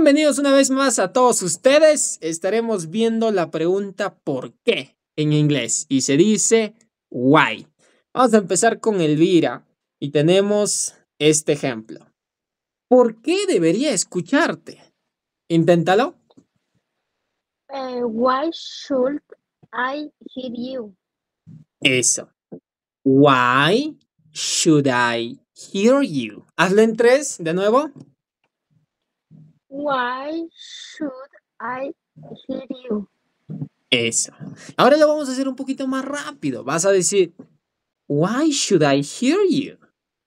Bienvenidos una vez más a todos ustedes. Estaremos viendo la pregunta ¿por qué? En inglés y se dice why. Vamos a empezar con Elvira y tenemos este ejemplo. ¿Por qué debería escucharte? Inténtalo. Why should I hear you? Eso. Why should I hear you? Hazlo en 3 de nuevo. Why should I hear you? Eso. Ahora lo vamos a hacer un poquito más rápido. Vas a decir, why should I hear you?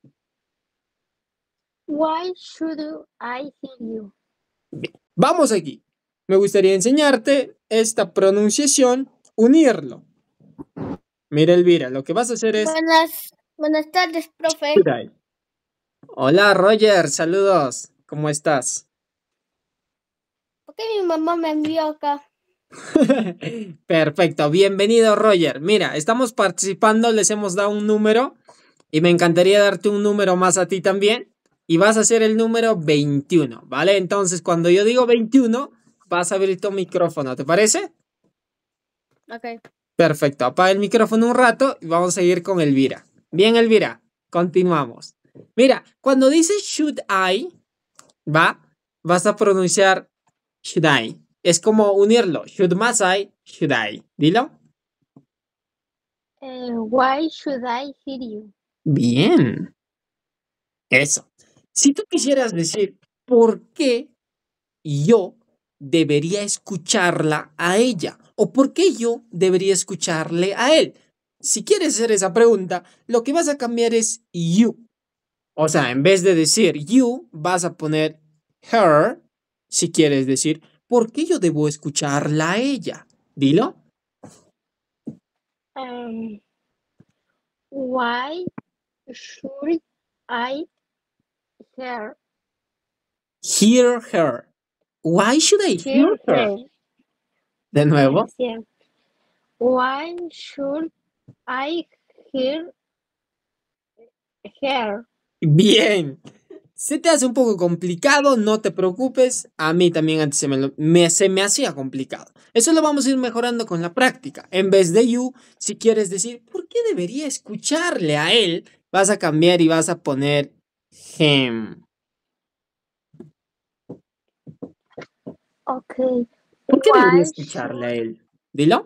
Why should I hear you? Bien, vamos aquí. Me gustaría enseñarte esta pronunciación, unirlo. Mira, Elvira, lo que vas a hacer es... Buenas tardes, profe. should I. Hola, Roger, saludos. ¿Cómo estás? ¿Por qué mi mamá me envió acá? Perfecto, bienvenido, Roger. Mira, estamos participando, les hemos dado un número y me encantaría darte un número más a ti también. Y vas a hacer el número 21, ¿vale? Entonces, cuando yo digo 21, vas a abrir tu micrófono, ¿te parece? Ok. Perfecto, apaga el micrófono un rato y vamos a seguir con Elvira. Bien, Elvira, continuamos. Mira, cuando dices should I, vas a pronunciar should I. Es como unirlo. Should must I, should I. Dilo. Why should I hear you? Bien. Eso. Si tú quisieras decir por qué yo debería escucharla a ella o por qué yo debería escucharle a él. Si quieres hacer esa pregunta, lo que vas a cambiar es you. O sea, en vez de decir you, vas a poner her. Si quieres decir, ¿por qué yo debo escucharla a ella? Dilo. Why should I hear Hear her. Why should I hear her? De nuevo. Why should I hear her? Bien. Se te hace un poco complicado, no te preocupes. A mí también antes se me hacía complicado. Eso lo vamos a ir mejorando con la práctica. En vez de you, si quieres decir, ¿por qué debería escucharle a él? Vas a cambiar y vas a poner him. Ok. ¿Por qué debería escucharle a él? Dilo.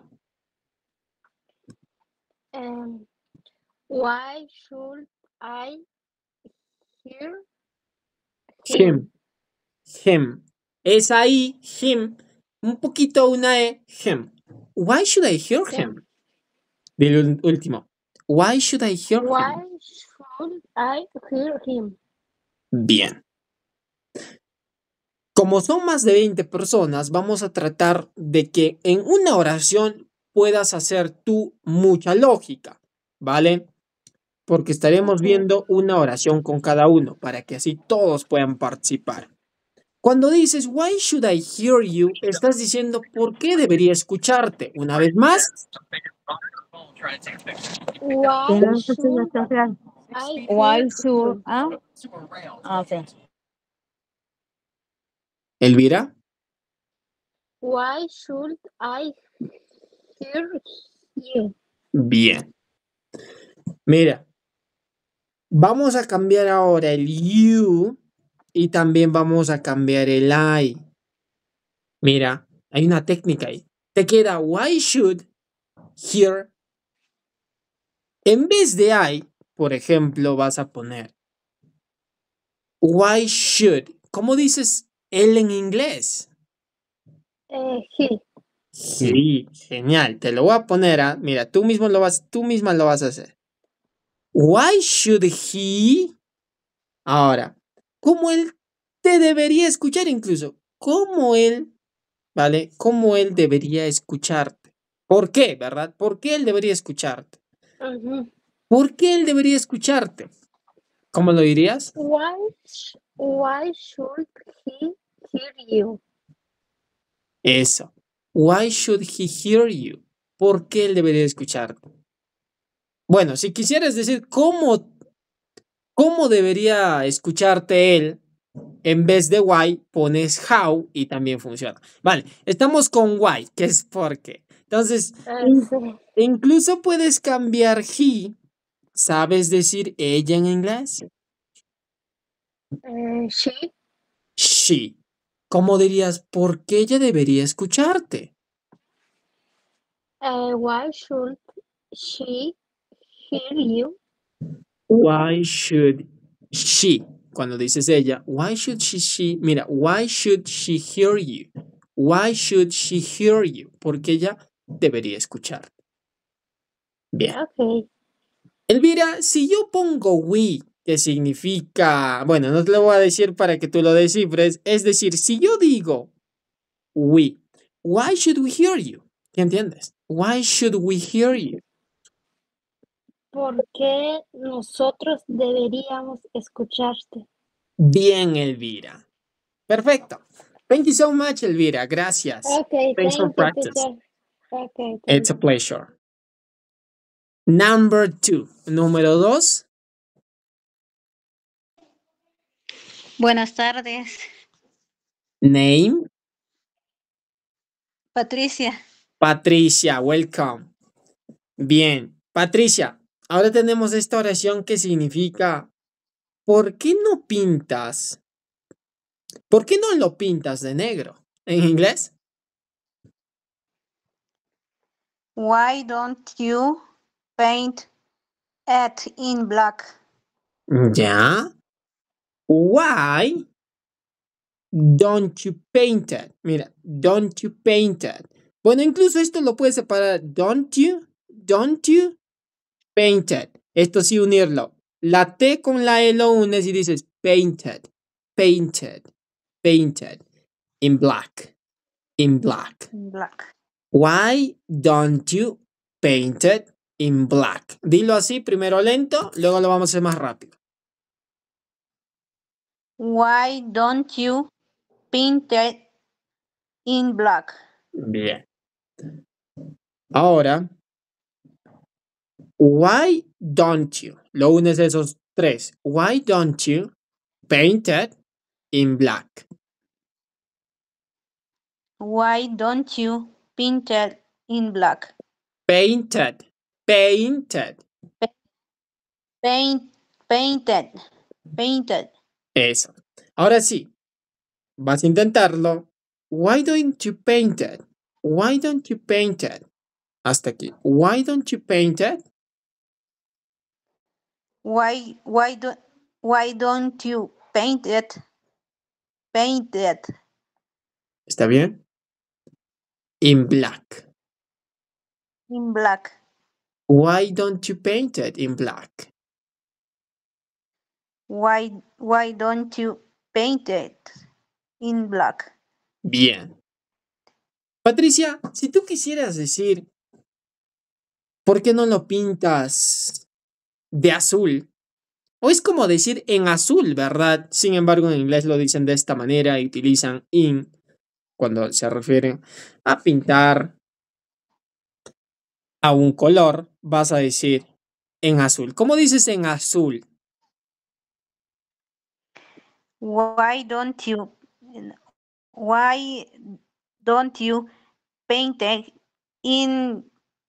Why should I hear Him. Him. Es ahí, him. Un poquito una E, him. Why should I hear him? Dilo el último. Why should I hear him? Why should I hear him? Bien. Como son más de 20 personas, vamos a tratar de que en una oración puedas hacer tú mucha lógica, ¿vale? Porque estaremos viendo una oración con cada uno para que así todos puedan participar. Cuando dices, why should I hear you? Estás diciendo, ¿por qué debería escucharte? Una vez más. Why should Okay. Elvira. Why should I hear you? Bien. Mira, vamos a cambiar ahora el you y también vamos a cambiar el I. Mira, hay una técnica ahí. Te queda why should hear. En vez de I, por ejemplo, vas a poner why should. ¿Cómo dices él en inglés? He. Sí, genial. Te lo voy a poner a. Mira, tú misma lo vas a hacer. Why should he? Ahora, ¿cómo él te debería escuchar incluso? ¿Cómo él, vale? ¿Cómo él debería escucharte? ¿Por qué, verdad? ¿Por qué él debería escucharte? ¿Por qué él debería escucharte? ¿Cómo lo dirías? Why should he hear you? Eso. Why should he hear you? ¿Por qué él debería escucharte? Bueno, si quisieras decir cómo debería escucharte él, en vez de why pones how y también funciona. Vale, estamos con why, que es porque. Entonces, Sí. incluso puedes cambiar he. ¿Sabes decir ella en inglés? She. She. ¿Cómo dirías por qué ella debería escucharte? Why should she hear you? Why should she? Cuando dices ella, why should mira, why should she hear you? Why should she hear you? Porque ella debería escuchar. Bien. Okay. Elvira, si yo pongo we, que significa, bueno, no te lo voy a decir para que tú lo descifres, es decir, si yo digo we, why should we hear you? ¿Qué entiendes? Why should we hear you? ¿Por qué nosotros deberíamos escucharte? Bien, Elvira. Perfecto. Thank you so much, Elvira. Gracias. Okay, Thanks for thank you, practice. teacher. Okay, It's a pleasure. Number 2. Número 2. Buenas tardes, Name. Patricia. Patricia, welcome. Bien. Patricia, ahora tenemos esta oración que significa ¿por qué no pintas? ¿Por qué no lo pintas de negro? ¿En inglés? Why don't you paint it in black? Ya. Why don't you paint it? Mira, don't you paint it. Bueno, incluso esto lo puedes separar. Don't you paint it. Esto sí unirlo. La T con la E lo unes y dices painted, painted, painted. In black, in black. In black. Why don't you paint it in black? Dilo así, primero lento, luego lo vamos a hacer más rápido. Why don't you paint it in black? Bien. Ahora, why don't you? Lo unes esos tres. Why don't you paint it in black? Why don't you paint it in black? Painted, painted. Painted. Eso. Ahora sí, vas a intentarlo. Why don't you paint it? Why don't you paint it? Hasta aquí. Why don't you paint it? Why don't you paint it? Paint it. ¿Está bien? In black. In black. Why don't you paint it in black? Why don't you paint it in black? Bien. Patricia, si tú quisieras decir, ¿por qué no lo pintas de azul? O es como decir en azul, ¿verdad? Sin embargo, en inglés lo dicen de esta manera y utilizan in cuando se refieren a pintar a un color, vas a decir en azul. ¿Cómo dices en azul? Why don't you paint it in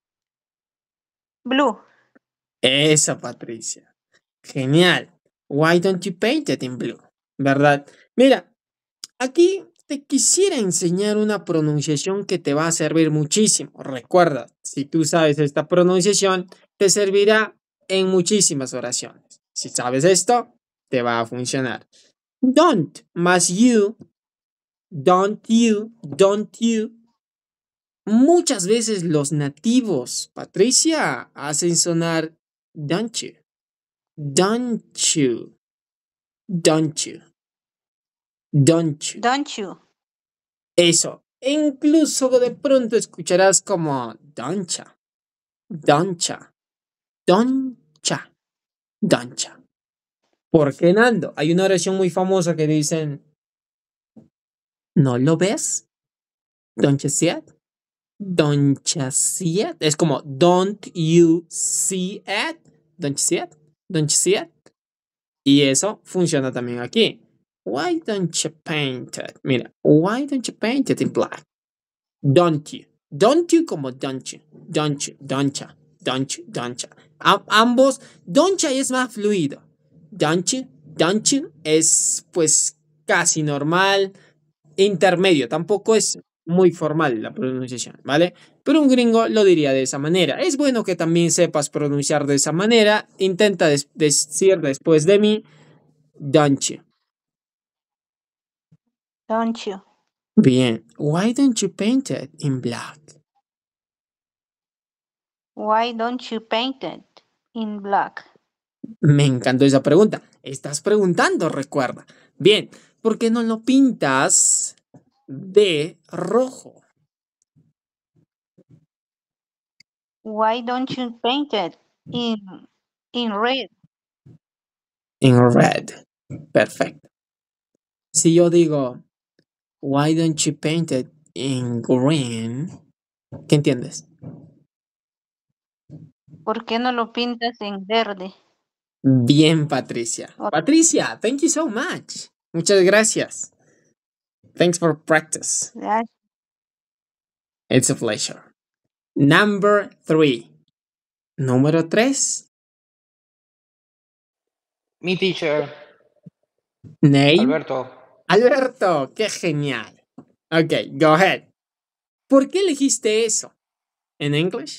blue? Eso, Patricia. Genial. Why don't you paint it in blue? ¿Verdad? Mira, aquí te quisiera enseñar una pronunciación que te va a servir muchísimo. Recuerda, si tú sabes esta pronunciación, te servirá en muchísimas oraciones. Si sabes esto, te va a funcionar. Don't más you, don't you, don't you. Muchas veces los nativos, Patricia, hacen sonar don't you, don't you, don't you, don't you. Don't you? Eso. Incluso de pronto escucharás como doncha, doncha, doncha, doncha. ¿Por qué, Nando? Hay una oración muy famosa que dicen, ¿no lo ves? Don't you see it? Don't you see it? Es como, don't you see it? Don't you see it? Don't you see it? Y eso funciona también aquí. Why don't you paint it? Mira, why don't you paint it in black? Don't you. Don't you como don't you. Don't you. Don't ya. Don't you. Don't ya. Ambos, don't ya es más fluido. Don't you. Don't you es pues casi normal, intermedio. Tampoco es muy formal la pronunciación, ¿vale? Pero un gringo lo diría de esa manera. Es bueno que también sepas pronunciar de esa manera. Intenta decir después de mí, don't you. Don't you? Bien. Why don't you paint it in black? Why don't you paint it in black? Me encantó esa pregunta. Estás preguntando, recuerda. Bien, ¿por qué no lo pintas de rojo? Why don't you paint it in red? En red. Perfecto. Si yo digo, why don't you paint it in green? ¿Qué entiendes? ¿Por qué no lo pintas en verde? Bien, Patricia. Ok. Patricia, thank you so much. Muchas gracias. Thanks for practice. Gracias. It's a pleasure. Number 3. Número 3. Mi teacher, Name. Alberto. Alberto, qué genial. Ok, go ahead. ¿Por qué elegiste eso? ¿En English?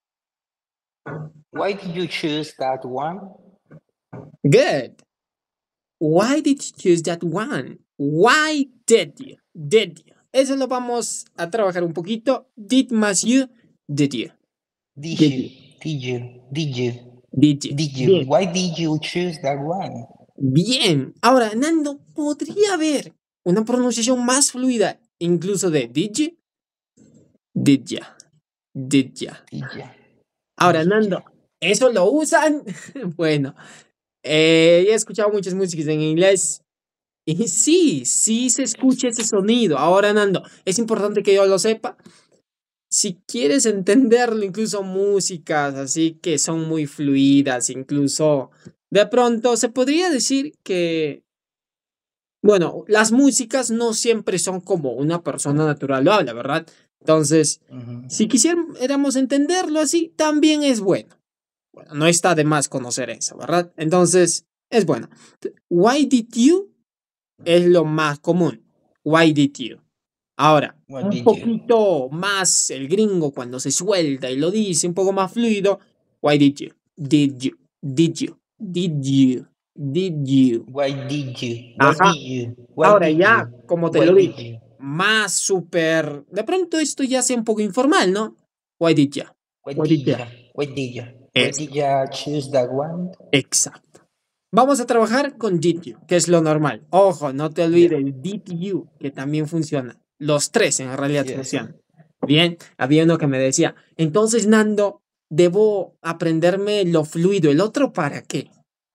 Why did you choose that one? Good. Why did you choose that one? Why did you? Did you? Eso lo vamos a trabajar un poquito. Did más you, did you. Did Did you? Did you? Did you? Did you. Did you? Bien. Why did you choose that one? Bien. Ahora, Nando, podría haber una pronunciación más fluida, incluso de did you, did ya, did ya. Did you? Ahora, Did Nando, ya. ¿eso lo usan? Bueno, he escuchado muchas músicas en inglés y sí se escucha ese sonido. Ahora, Nando, es importante que yo lo sepa. Si quieres entenderlo, incluso músicas así que son muy fluidas, incluso de pronto se podría decir que, bueno, las músicas no siempre son como una persona natural lo habla, ¿verdad? Entonces, Ujú. si quisiéramos entenderlo así, también es bueno. Bueno, no está de más conocer eso, ¿verdad? Entonces, es bueno. Why did you es lo más común. Why did you? Ahora, What un did you? poquito más el gringo cuando se suelta y lo dice un poco más fluido. Why did you? Did you? Did you? Did you? Did you? Why did you? Why Ajá. did you? Why Ahora did ya, you? como te Why lo did dije, you? más súper... De pronto esto ya sea un poco informal, ¿no? Why did you? Why Why did did you? ya? Why did ya? Why Eso, did ya choose that one? exacto. Vamos a trabajar con did you, que es lo normal. Ojo, no te olvides el did you, que también funciona. Los tres en realidad Yes. funcionan. Bien, había uno que me decía, entonces Nando, debo aprenderme lo fluido, ¿el otro para qué?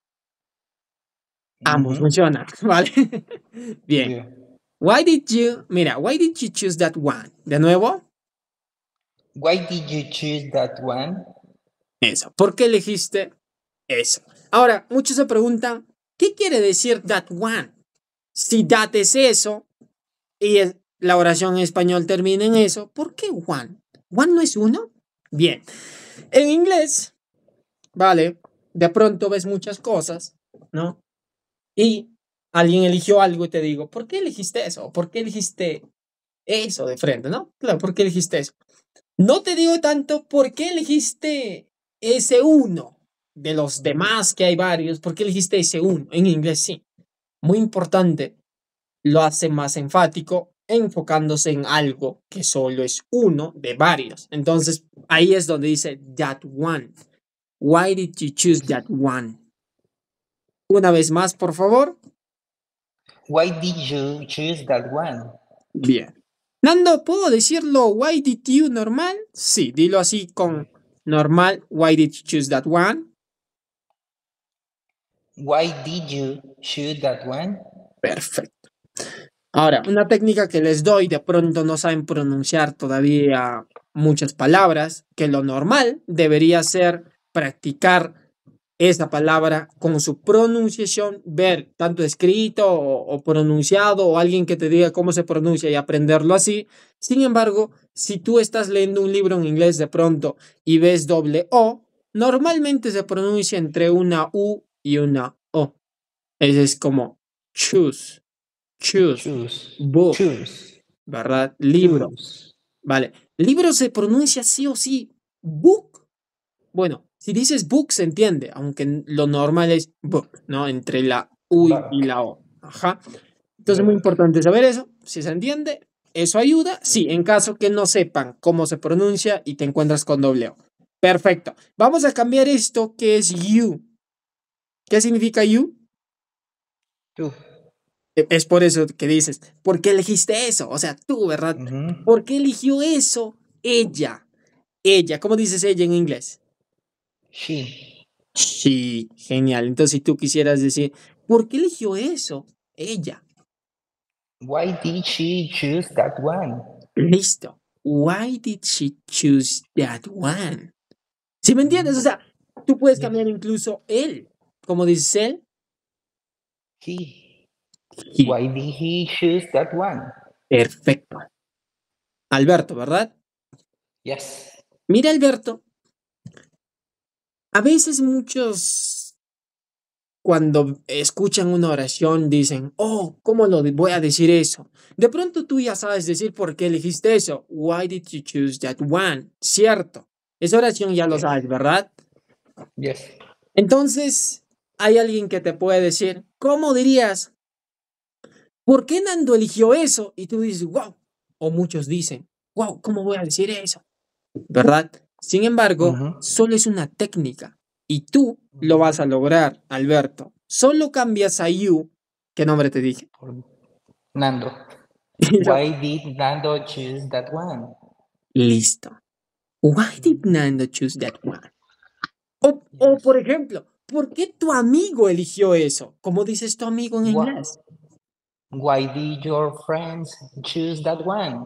Ambos Ujú. funcionan, ¿vale? Bien. Yeah. Why did you choose that one? De nuevo, Why did you choose that one? eso. ¿Por qué elegiste eso? Ahora, muchos se preguntan, ¿qué quiere decir that one? Si that es eso y la oración en español termina en eso, ¿por qué one? ¿One no es uno? Bien. En inglés, vale, de pronto ves muchas cosas, ¿no? Y alguien eligió algo y te digo, ¿por qué elegiste eso? ¿Por qué elegiste eso de frente, no? Claro, ¿por qué elegiste eso? No te digo tanto por qué elegiste ese uno de los demás, que hay varios, ¿por qué elegiste ese uno? En inglés sí. Muy importante, lo hace más enfático, enfocándose en algo que solo es uno de varios. Entonces, ahí es donde dice that one. Why did you choose that one? Una vez más, por favor. Why did you choose that one? Bien. Nando, ¿puedo decirlo why did you normal? Sí, dilo así con normal. Why did you choose that one? Why did you choose that one? Perfecto. Ahora, una técnica que les doy, de pronto no saben pronunciar todavía muchas palabras, que lo normal debería ser practicar esa palabra con su pronunciación, ver tanto escrito o pronunciado o alguien que te diga cómo se pronuncia y aprenderlo así. Sin embargo, si tú estás leyendo un libro en inglés de pronto y ves doble O, normalmente se pronuncia entre una U y una O. Ese es como choose, book, Choose. ¿verdad? Libro, Choose. ¿vale? Libro se pronuncia sí o sí, book. Bueno, si dices book se entiende, aunque lo normal es book, ¿no? Entre la U y Book. la O. Ajá. Entonces es muy Book. importante saber eso. Si se entiende, eso ayuda. Sí, en caso que no sepan cómo se pronuncia y te encuentras con doble O. Perfecto. Vamos a cambiar esto que es you. ¿Qué significa you? Tú. Es por eso que dices, ¿por qué elegiste eso? O sea, tú, ¿verdad? Ujú. ¿Por qué eligió eso? Ella. Ella. ¿Cómo dices ella en inglés? She. Sí, genial. Entonces, si tú quisieras decir, ¿por qué eligió eso? Ella. Why did she choose that one? Listo. Why did she choose that one? ¿Sí me entiendes? O sea, tú puedes Yes. cambiar incluso él. Como dices él, He. he. Why did he choose that one? Perfecto. Alberto, ¿verdad? Yes. Mira, Alberto, a veces muchos cuando escuchan una oración dicen, oh, ¿cómo voy a decir eso? De pronto tú ya sabes decir por qué elegiste eso. Why did you choose that one? Cierto. Esa oración ya lo Yes. sabes, ¿verdad? Yes. Entonces, hay alguien que te puede decir, ¿cómo dirías? ¿Por qué Nando eligió eso? Y tú dices, wow. O muchos dicen, wow, ¿cómo voy a decir eso? ¿Verdad? Sin embargo, Ujú. solo es una técnica y tú lo vas a lograr, Alberto. Solo cambias a you. ¿Qué nombre te dije? Nando. Y yo, Why did Nando choose that one? listo. Why did Nando choose that one? O por ejemplo, ¿por qué tu amigo eligió eso? ¿Cómo dices tu amigo en Why, inglés? why did your friends choose that one?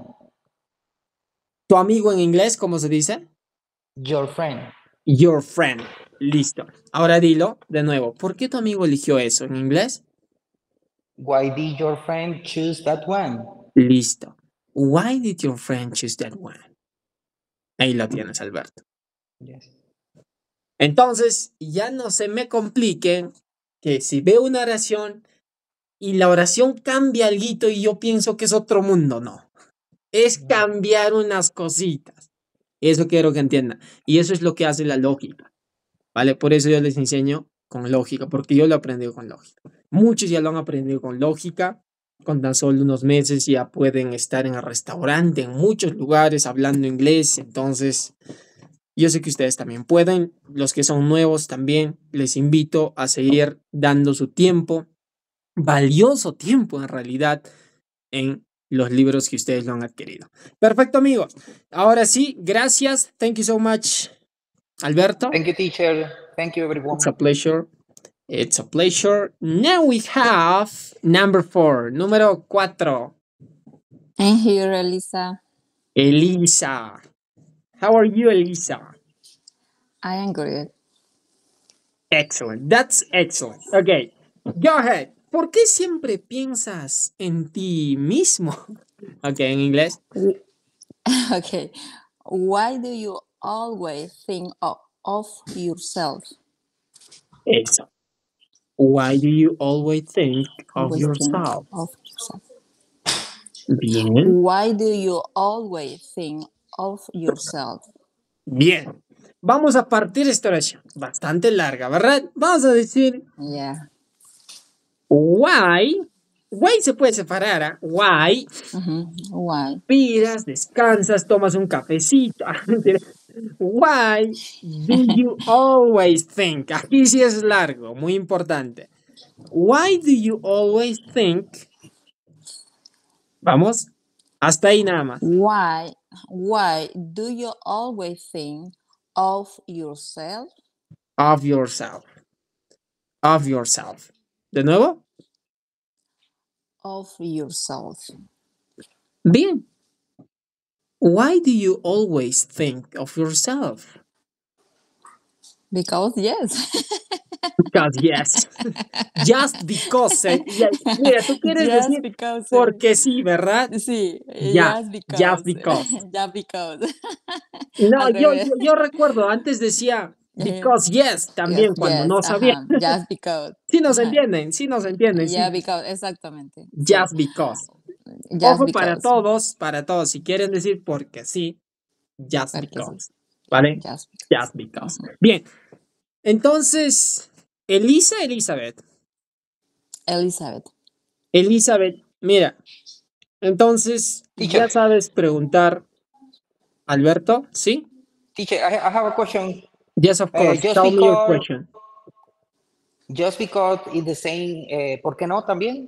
¿Tu amigo en inglés, cómo se dice? Your friend. Your friend. Listo. Ahora dilo de nuevo. ¿Por qué tu amigo eligió eso en inglés? Why did your friend choose that one? Listo. Why did your friend choose that one? Ahí lo tienes, Alberto. Yes. Entonces, ya no se me compliquen que si veo una oración y la oración cambia algo y yo pienso que es otro mundo, no. Es cambiar unas cositas. Eso quiero que entiendan. Y eso es lo que hace la lógica, ¿vale? Por eso yo les enseño con lógica, porque yo lo he aprendido con lógica. Muchos ya lo han aprendido con lógica. Con tan solo unos meses ya pueden estar en el restaurante, en muchos lugares, hablando inglés. Entonces, yo sé que ustedes también pueden. Los que son nuevos también, les invito a seguir dando su tiempo, valioso tiempo en realidad, en los libros que ustedes lo han adquirido. Perfecto, amigos. Ahora sí, gracias. Thank you so much, Alberto. Thank you, teacher. Thank you, It's everyone. a pleasure. It's a pleasure. Now we have number 4, número 4, I'm here, Elisa. Elisa. How are you, Elisa? I am good. Excellent. That's excellent. Okay, go ahead. ¿Por qué siempre piensas en ti mismo? Okay, en inglés. Okay. Why do you always think of yourself? Eso. Why do you always think of Always think yourself? of yourself. Bien, Why do you always think of yourself? bien. Vamos a partir esta oración. Bastante larga, ¿verdad? Vamos a decir Yeah. why. Why se puede separar, ¿ah? Why. Why? Respiras, descansas, tomas un cafecito. Why do you always think? Aquí sí es largo, muy importante. Why do you always think? Vamos, hasta ahí nada más. Why do you always think of yourself? Of yourself. Of yourself. ¿De nuevo? Of yourself. Bien. Why do you always think of yourself? Because yes. Because yes. Just because. Mira, tú quieres Just decir because. porque sí, ¿verdad? Sí, Ya, just just because. because. Just because. No, Al revés. yo recuerdo, antes decía because yes, también Yes, cuando yes, no sabía. ajá, just because. Sí nos Ajá. entienden, sí. Yeah, because, exactamente. Sí. Just because. Just Ojo because. para todos, si quieren decir porque sí, just Porque sí. because, ¿vale? Just because. Just because. Bien, entonces, Elizabeth, mira, entonces Teacher, ya sabes preguntar, Alberto, ¿sí? teacher, I have a question. Yes, of course. Tell me your question. Just because it's the same, ¿por qué no también?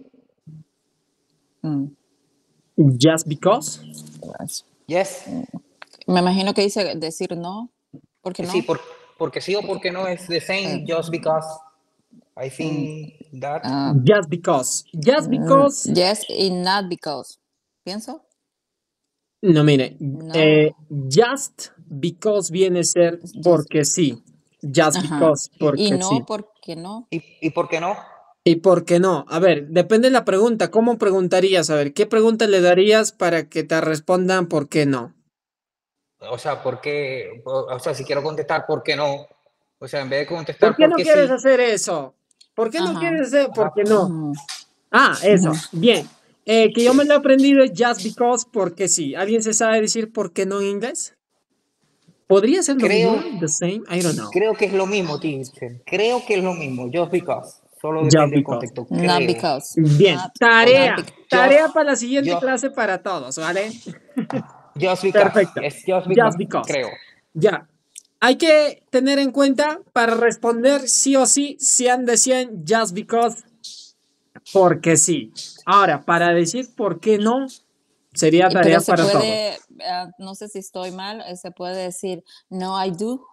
Mm. Just because. Yes. Me imagino que dice decir no. ¿Por qué no? Sí, porque sí o porque no es the same, just because. I think that. Just because. Just because. Yes y not because. ¿Pienso? No, mire, No. just because viene a ser porque sí. Just Ajá. because, porque Y no sí. porque no. ¿Y por qué no? ¿Y por qué no? A ver, depende de la pregunta. ¿Cómo preguntarías? A ver, ¿qué pregunta le darías para que te respondan por qué no? O sea, ¿por qué? O sea, si quiero contestar, ¿por qué no? O sea, en vez de ¿Por contestar, qué no ¿por qué quieres sí? hacer eso? ¿Por qué no Ajá. quieres hacer? ¿Por qué no? Ujú. Ah, eso. Bien. Que yo me lo he aprendido es just because, porque sí. ¿Alguien se sabe decir por qué no en inglés? ¿Podría ser lo Creo, mismo? The same? I don't know. creo que es lo mismo, teacher. Creo que es lo mismo, just because. Solo Just depende del because. contexto, Not creo. because. Bien. Not, Tarea. not because. Tarea para la siguiente Just, clase para todos, ¿vale? just because. Perfecto. Es just Just because, because. creo. Ya. Hay que tener en cuenta para responder sí o sí, 100 de 100, just because, porque sí. Ahora, para decir por qué no, sería tarea Pero se para todos. puede, no sé si estoy mal, se puede decir no I do.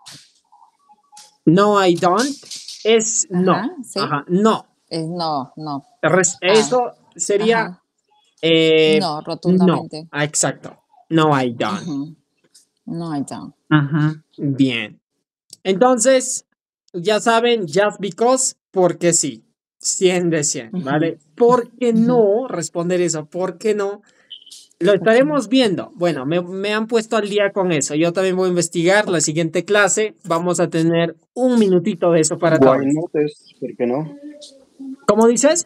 No, I don't. Es no. Ajá, sí. Ajá, no. No, no. Eso sería Ajá. No, no. rotundamente. Exacto. No, I don't. Ujú. No I don't. Ajá. Bien. Entonces, ya saben, just because, porque sí. 100 de 100, ¿vale? ¿Por qué no responder eso? ¿Por qué no? Lo estaremos viendo. Bueno, me han puesto al día con eso. Yo también voy a investigar. La siguiente clase vamos a tener un minutito de eso para todos. Why not es ¿por qué no? ¿Cómo dices?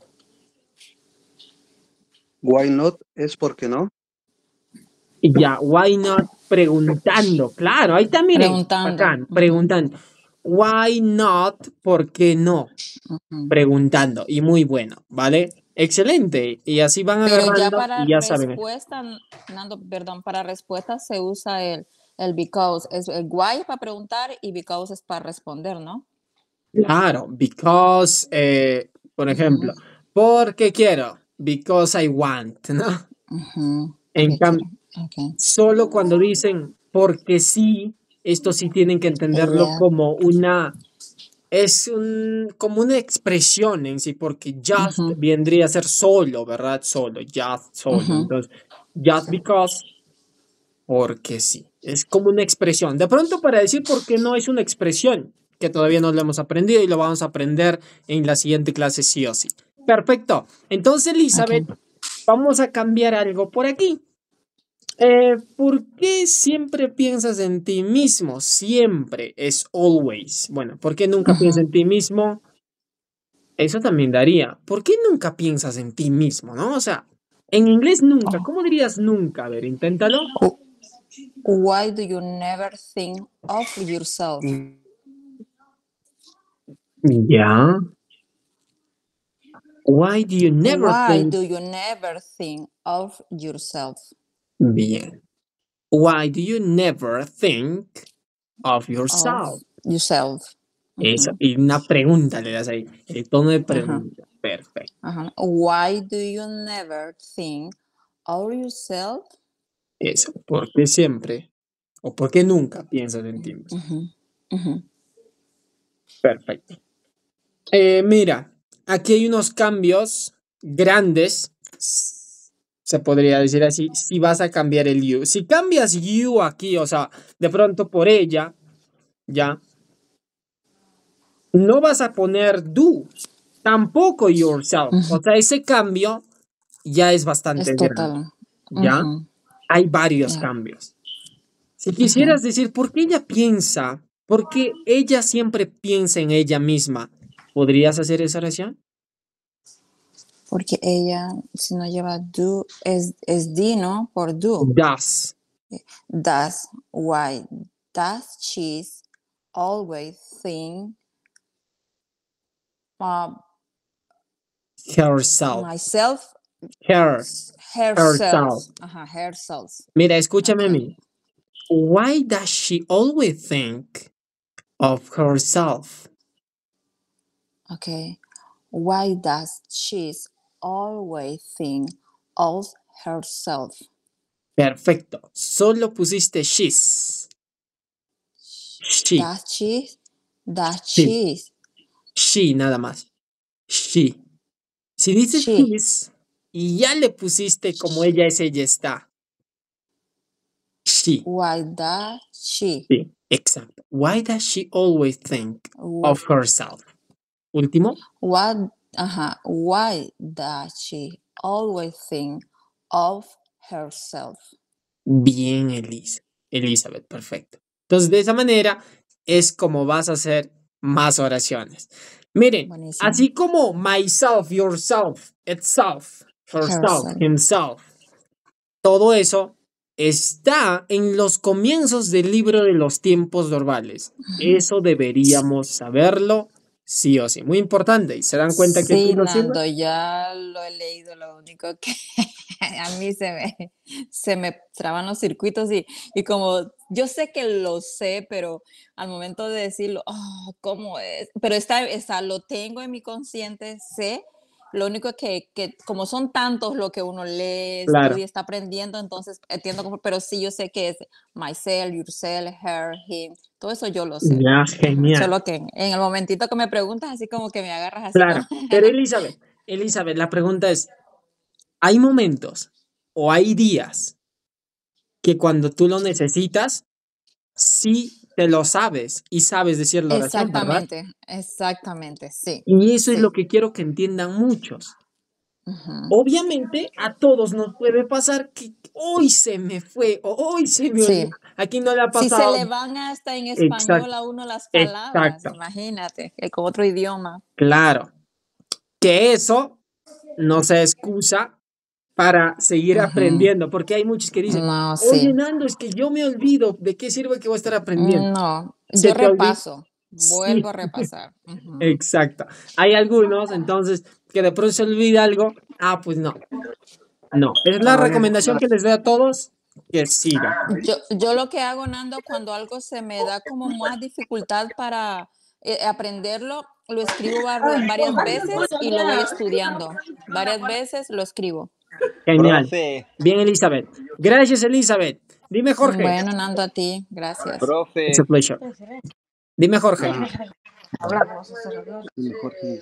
Why not es ¿por qué no? Y ya, why not preguntando. Claro, ahí está, miren. Preguntando. Bacán, preguntando. Why not? ¿Por qué no? Ujú. Preguntando. Y muy bueno, ¿vale? Excelente. Y así van Pero ya agarrando para y ya saben. respuesta, Nando, perdón, para respuesta se usa el because. Es el why es para preguntar y because es para responder, ¿no? Claro, because, por ejemplo, porque quiero, because I want, ¿no? Ujú. En Ok, cambio, ok. solo cuando dicen porque sí, esto sí tienen que entenderlo Yeah. como como una expresión en sí, porque just Ujú. vendría a ser solo, ¿verdad? Solo, just, solo. Ujú. Entonces, just because, porque sí. Es como una expresión. De pronto, para decir por qué no es una expresión, que todavía no lo hemos aprendido y lo vamos a aprender en la siguiente clase sí o sí. Perfecto. Entonces, Elizabeth, vamos a cambiar algo por aquí. ¿Por qué siempre piensas en ti mismo? Siempre es always. Bueno, ¿por qué nunca piensas en ti mismo? Eso también daría. ¿Por qué nunca piensas en ti mismo, no? O sea, en inglés nunca. ¿Cómo dirías nunca? A ver, inténtalo. Why do you never think of yourself? Ya. Why do you never Why think? do you never think of yourself? Bien. Why do you never think of Of yourself? yourself. Eso. Y una pregunta le das ahí. El tono de pregunta. Perfecto. Ajá. Why do you never think of yourself? Eso. ¿Por qué siempre? ¿O por qué nunca piensas en ti mismo? Ujú, ujú. Perfecto. Mira, aquí hay unos cambios grandes, se podría decir así, si vas a cambiar el you. Si cambias you aquí, o sea, de pronto por ella, ya, No vas a poner do, tampoco yourself. O sea, ese cambio ya es bastante Es grande. total. ¿Ya? Ujú, Hay varios ya. cambios. Si quisieras decir por qué ella piensa, por qué ella siempre piensa en ella misma, ¿podrías hacer esa oración? Porque ella, si no lleva do, es di, ¿no? Por do. Does Does, why does she always think uh, herself. myself, Herself. herself? Herself. Mira, escúchame a Okay. mí. Why does she always think of herself? Okay. Why does she always think of herself? Perfecto. Solo pusiste she's. She. Does Sí. she, She, nada más. She. Si dices she, she's y ya le pusiste como ella es, ella está. She. why does she? Sí, exacto. Why does she always think Wh- of herself? Último. Why does she always think of herself? Bien, Elizabeth, perfecto. Entonces, de esa manera es como vas a hacer más oraciones. Miren, Buenísimo. así como myself, yourself, itself, herself, Herself. himself, todo eso está en los comienzos del libro de los tiempos verbales. Eso deberíamos saberlo sí o sí. Muy importante. ¿Y se dan cuenta que aquí Sí, lo sirve? Nando, ya lo he leído, lo único que a mí se me traban los circuitos y como yo sé que lo sé, pero al momento de decirlo, ¿cómo es? Pero lo tengo en mi consciente, sé. Lo único que como son tantos lo que uno lee, Claro. estudia, está aprendiendo, entonces entiendo, pero sí yo sé que es myself, yourself, her, him, todo eso yo lo sé. Ya, genial. Solo que en el momentito que me preguntas, así como que me agarras así Claro. como... Pero Elizabeth, la pregunta es, ¿hay momentos o hay días que cuando tú lo necesitas, sí te lo sabes y sabes decir la oración, ¿verdad? Exactamente, sí. Y eso es Sí. lo que quiero que entiendan muchos. Ujú. Obviamente a todos nos puede pasar que hoy se me fue o hoy se me olvidó. Sí. Aquí no le ha Si se pasado. le van hasta en español Exacto, a uno las palabras, exacto, imagínate, que con otro idioma. claro. Que eso no se excusa para seguir Ujú. aprendiendo, porque hay muchos que dicen, No, oye, sí. Nando, es que yo me olvido, ¿de qué sirve que voy a estar aprendiendo? No, Se yo te olvida. repaso, Sí, vuelvo a repasar. Ujú. exacto. Hay algunos, entonces, que de pronto se olvida algo. Ah, pues no. No. Es la recomendación que les doy a todos que sigan. Yo lo que hago, Nando, cuando algo se me da como más dificultad para aprenderlo, lo escribo varias veces y lo voy estudiando. Varias veces lo escribo. Genial. Profe, Bien, Elizabeth. Gracias, Elizabeth. Dime, Jorge. Bueno, Nando, a ti, gracias. It's a profe, pleasure. Dime, Jorge. Jorge.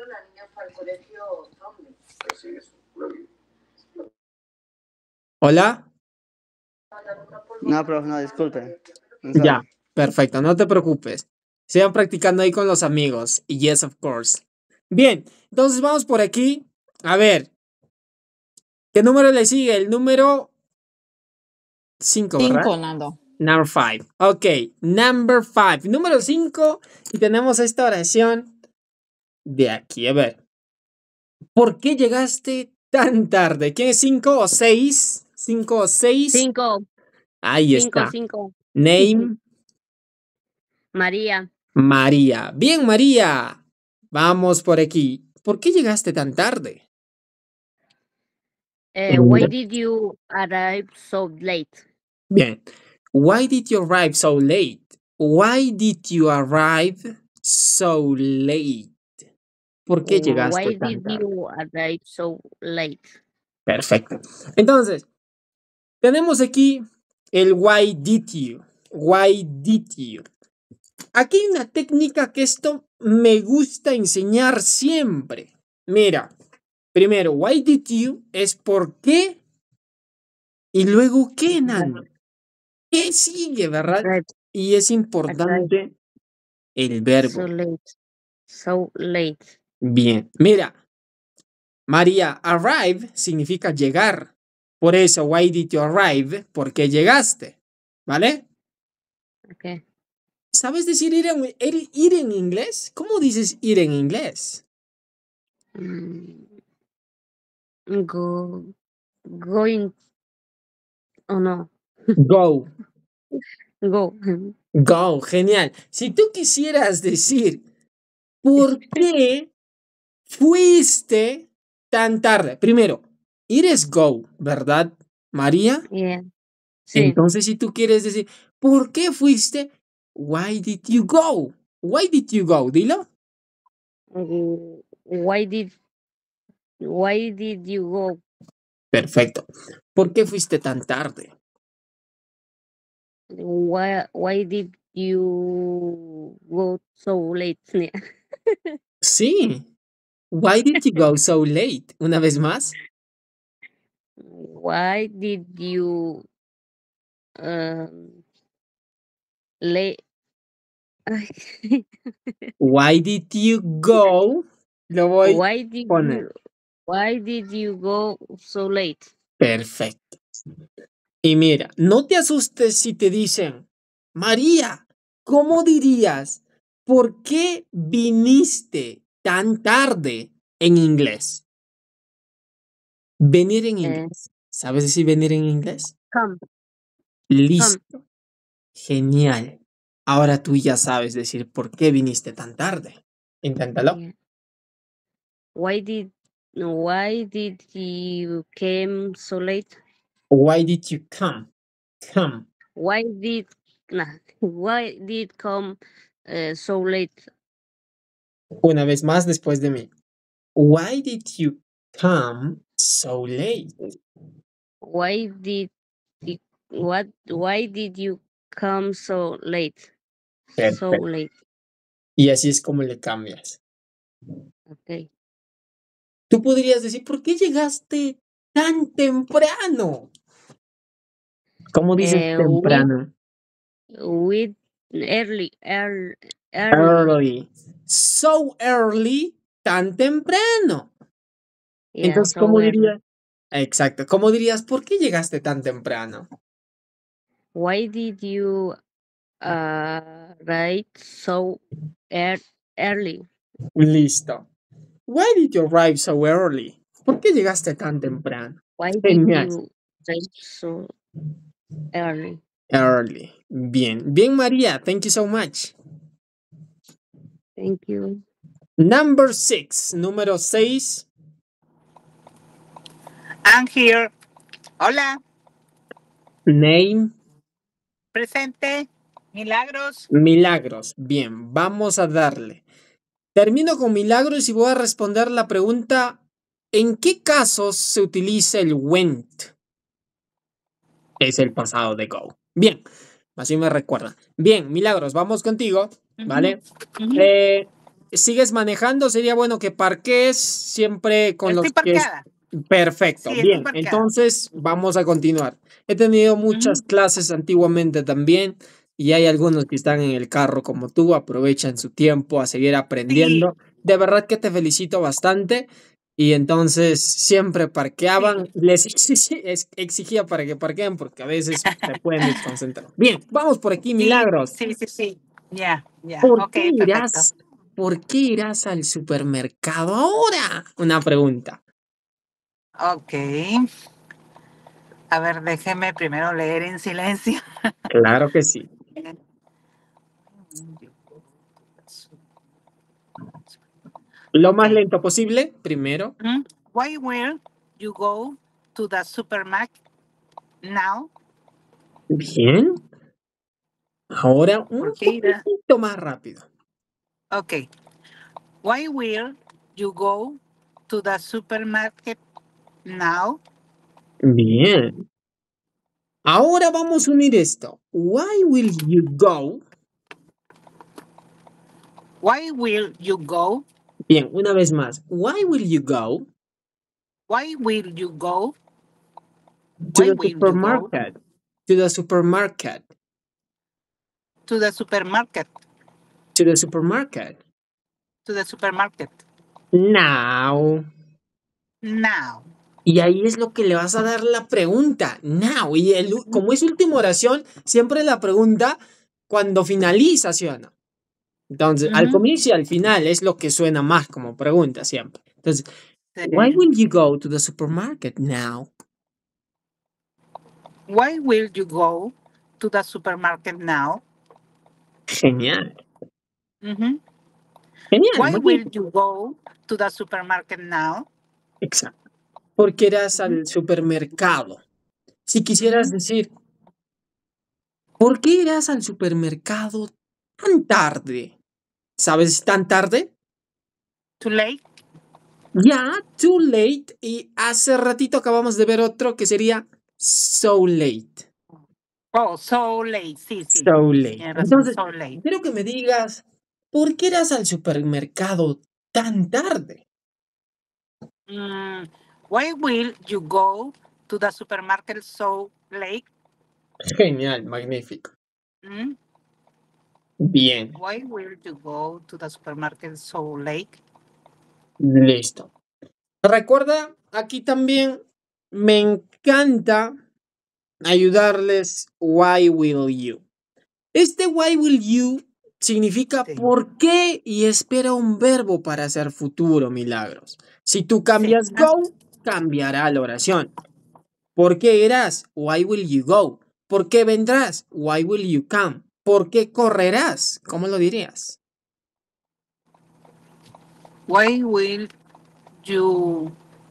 Hola. No, profe, no, disculpe. I'm Ya, sorry. perfecto, no te preocupes. Sigan practicando ahí con los amigos. Y yes, of course. Bien, entonces vamos por aquí. A ver, ¿qué número le sigue? El número 5, ¿verdad? 5, Nando. Number 5. Ok, number 5. Número 5. Y tenemos esta oración de aquí. A ver. ¿Por qué llegaste tan tarde? ¿Quién es 5 o 6? 5 o 6. 5, Ahí 5, está. 5. Name. María. María. Bien, María. Vamos por aquí. ¿Por qué llegaste tan tarde? Why did you arrive so late? Bien. Why did you arrive so late? Why did you arrive so late? ¿Por qué llegaste Why tan did tarde? you arrive so late? Perfecto. Entonces, tenemos aquí el why did you. Why did you. Aquí hay una técnica que esto me gusta enseñar siempre. Mira, primero, why did you es por qué y luego qué, Nando. ¿Qué sigue, verdad? Arrive Y es importante el verbo. so late. so late? Bien, mira, María, arrive significa llegar. Por eso, why did you arrive? ¿Por qué llegaste? ¿Vale? Okay. ¿Sabes decir ir en inglés? ¿Cómo dices ir en inglés? Going. Oh no. Go. Go. Go, genial. Si tú quisieras decir, ¿por qué fuiste tan tarde? Primero, ir es go, ¿verdad, María? Yeah. Sí. Entonces, si tú quieres decir, ¿por qué fuiste? Why did you go? Why did you go? Dilo. Why did you go? Perfecto. ¿Por qué fuiste tan tarde? Why did you go so late? Yeah. Sí. Why did you go so late? Una vez más. Why did you late? Why did you go? Lo voy a poner. Why did you go so late? Perfecto. Y mira, no te asustes si te dicen, María, ¿cómo dirías? ¿Por qué viniste tan tarde en inglés? Venir en inglés. ¿Sabes decir venir en inglés? Come. Listo. Genial. Ahora tú ya sabes decir por qué viniste tan tarde. Inténtalo. Yeah. Why did you came so late? Why did you come? Come. Why did come so late? Una vez más después de mí. Why did you come so late? Why did you come so late? So Perfecto. late. Y así es como le cambias. Okay. Tú podrías decir, ¿por qué llegaste tan temprano? ¿Cómo dices temprano? With early. Early. So early, tan temprano. Yeah, Entonces, so ¿cómo early. dirías? Exacto. ¿Cómo dirías, por qué llegaste tan temprano? Why did you arrive so early? Listo. Why did you arrive so early? ¿Por qué llegaste tan temprano? Why Genial. did you arrive so early? Early. Bien. Bien, María. Thank you so much. Thank you. Number 6. Número 6. I'm here. Hola. Name. Presente. Milagros. Milagros. Bien, vamos a darle. Termino con Milagros y voy a responder la pregunta: ¿en qué casos se utiliza el went? Es el pasado de go. Bien, así me recuerda. Bien, Milagros, vamos contigo, ¿vale? ¿Sigues manejando? Sería bueno que parques siempre con Estoy los que... parqueada. Perfecto, Sí, estoy bien. parqueada. Entonces vamos a continuar. He tenido muchas clases antiguamente también y hay algunos que están en el carro como tú, aprovechan su tiempo a seguir aprendiendo. Sí, De verdad que te felicito bastante. Y entonces siempre parqueaban, sí. les exigía para que parqueen porque a veces se pueden desconcentrar. Bien, vamos por aquí, Sí, Milagros. sí, sí, sí. Ya, ya. ¿Por Ok, qué perfecto. irás, por qué irás al supermercado ahora? Una pregunta. Ok. A ver, déjeme primero leer en silencio. Claro que sí. Lo más Ok. lento posible, primero. Why will you go to the supermarket now? Bien. Ahora un ¿Por qué irá? poquito más rápido. Ok. Why will you go to the supermarket now? Bien. Ahora vamos a unir esto. Why will you go? Why will you go? Bien, una vez más. Why will you go Why will you go? to Why the will you go supermarket? To the supermarket. to the supermarket? To the supermarket. to the supermarket Now. now? Y ahí es lo que le vas a dar la pregunta. Now. Y como es última oración, siempre la pregunta cuando finaliza, ¿sí o no? Entonces, al comienzo y al final es lo que suena más como pregunta siempre. Entonces, why will you go to the supermarket now? Why will you go to the supermarket now? Genial. Mhm. Genial. Why Muy will bien. you go to the supermarket now? Exacto. Porque irás al supermercado. Si quisieras decir, ¿por qué irás al supermercado tan tarde? ¿Sabes tan tarde? Too late? Ya, too late. Y hace ratito acabamos de ver otro que sería so late. Oh, so late. Sí, sí. So late. Tienes razón, Entonces, so late. quiero que me digas, ¿por qué irás al supermercado tan tarde? Why will you go to the supermarket so late? Genial, magnífico. Mm? Bien, Why will you go to the supermarket so late? listo. Recuerda, aquí también me encanta ayudarles why will you. Este why will you significa Sí. por qué y espera un verbo para hacer futuro, Milagros. Si tú cambias go, cambiará la oración. ¿Por qué irás? Why will you go? ¿Por qué vendrás? Why will you come? ¿Por qué correrás? ¿Cómo lo dirías? Why will you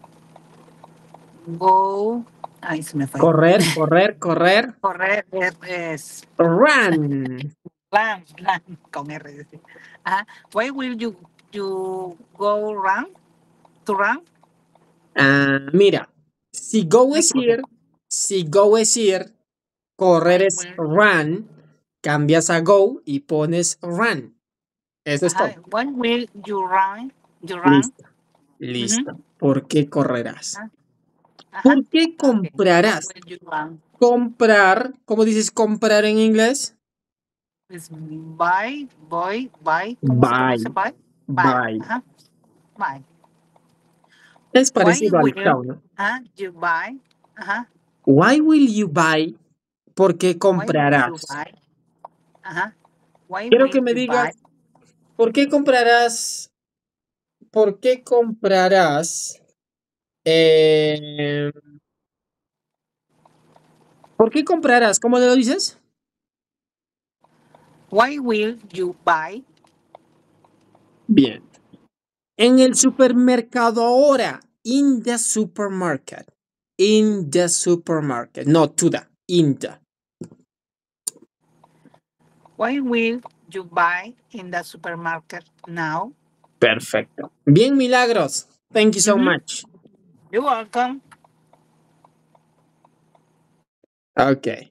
go? Ay, se me fue. Correr, correr, correr. Correr es Run. run con R. Ajá. Why will you go run? To run? Mira, si go es ir, correr Why es will, run, cambias a go y pones run. Eso es todo. why will you run? You run? Listo. ¿Por qué correrás? Ajá. ¿Por qué Okay. comprarás? Why will you run? Comprar, ¿cómo dices comprar en inglés? Es buy. ¿Cómo se Buy. pronuncia buy? Buy. Ajá. Buy. Es Why parecido al will cow, ¿no? you buy? Ajá. Why will you buy? ¿Por qué Why will you comprarás? buy? Ajá. Why Quiero que will me you digas, buy? ¿por qué comprarás? ¿Por qué comprarás? eh, ¿Por qué comprarás? ¿Cómo lo dices? Why will you buy? Bien. En el supermercado ahora. In the supermarket. In the supermarket. No, to the. In the. Why will you buy in the supermarket now? Perfecto. Bien, Milagros. Thank you so much. You're welcome. Okay.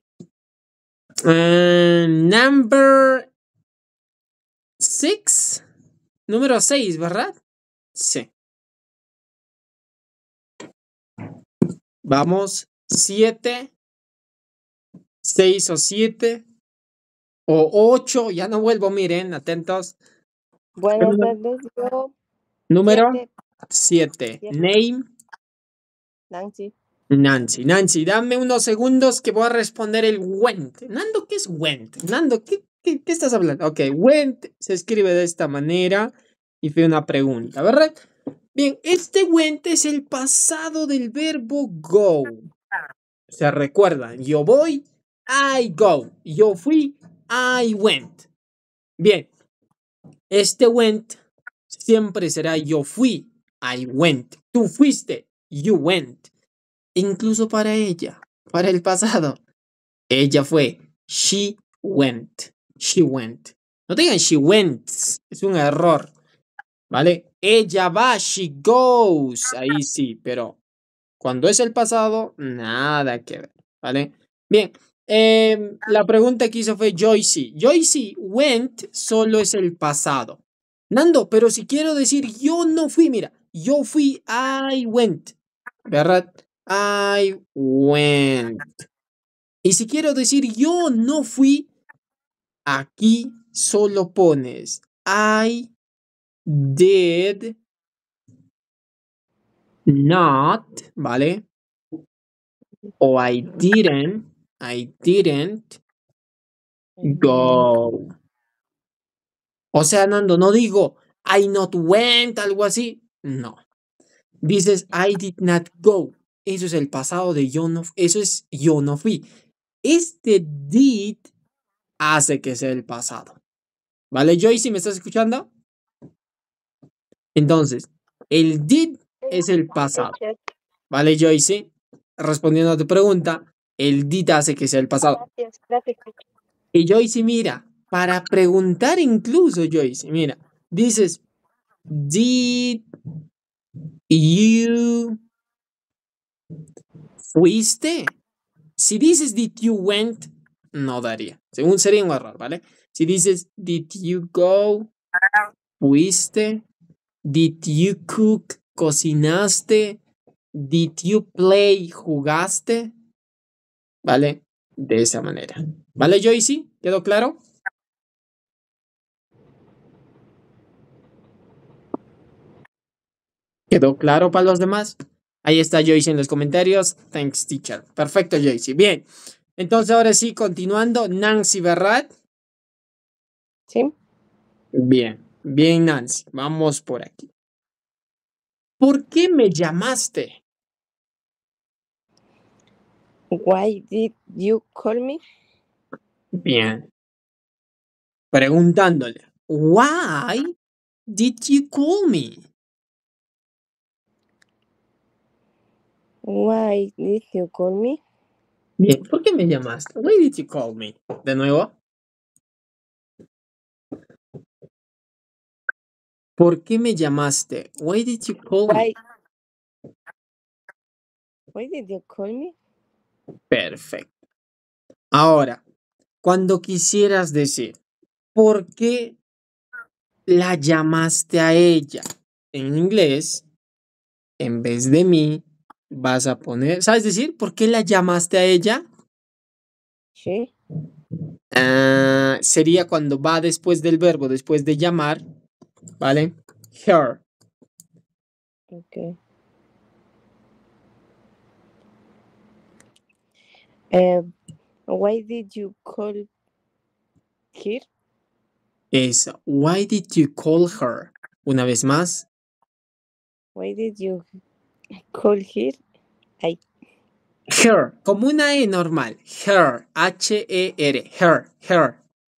Number 6. Número 6, ¿verdad? Sí. Vamos. 7. 6 o 7. O 8. Ya no vuelvo, miren, atentos. Buenas tardes, yo. Número 7. 7. Name. Nancy. Nancy, dame unos segundos que voy a responder el went. Nando, ¿qué es went? Nando, ¿qué estás hablando? Ok, went se escribe de esta manera y fue una pregunta, ¿verdad? Bien, este went es el pasado del verbo go. Se recuerdan, yo voy, I go. Yo fui, I went. Bien, este went siempre será yo fui, I went. Tú fuiste, you went. Incluso para ella, para el pasado. Ella fue. She went. She went. No digan she went. Es un error. ¿Vale? Ella va. She goes. Ahí sí, pero cuando es el pasado, nada que ver. ¿Vale? Bien. La pregunta que hizo fue Joycey. Joycey went solo es el pasado. Nando, pero si quiero decir yo no fui, mira, yo fui, I went. ¿Verdad? I went. Y si quiero decir yo no fui, aquí solo pones I did not, ¿vale? O I didn't go. O sea, Nando, no digo I not went, algo así. No. Dices I did not go. Eso es el pasado de yo no, eso es yo no fui. Este did hace que sea el pasado. ¿Vale, Joyce? ¿Me estás escuchando? Entonces, el did es el pasado. ¿Vale, Joyce? Respondiendo a tu pregunta, el did hace que sea el pasado. Gracias. Y Joyce, mira, para preguntar incluso, Joyce, mira, dices, did you fuiste? Si dices did you went, no daría. Según sería un error, ¿vale? Si dices did you go, fuiste. Did you cook, cocinaste. Did you play, jugaste. ¿Vale? De esa manera. ¿Vale, Joyce? ¿Quedó claro? ¿Quedó claro para los demás? Ahí está Joyce en los comentarios. Thanks, teacher. Perfecto, Joyce. Bien. Entonces, ahora sí, continuando. Nancy, ¿verdad? Sí. Bien. Bien, Nancy. Vamos por aquí. ¿Por qué me llamaste? Why did you call me? Bien. Preguntándole. Why did you call me? Why did you call me? Bien. ¿Por qué me llamaste? Why did you call me? De nuevo. ¿Por qué me llamaste? Why did you call me? Why did you call me? Perfecto. Ahora, cuando quisieras decir, ¿por qué la llamaste a ella? En inglés, en vez de mí, vas a poner, ¿sabes decir por qué la llamaste a ella? Sí. Sería cuando va después del verbo, después de llamar, ¿vale? Her. Okay. Why did you call her? Es, why did you call her? Una vez más. Why did you call her? Her, como una E normal. Her, H-E-R, her. Her.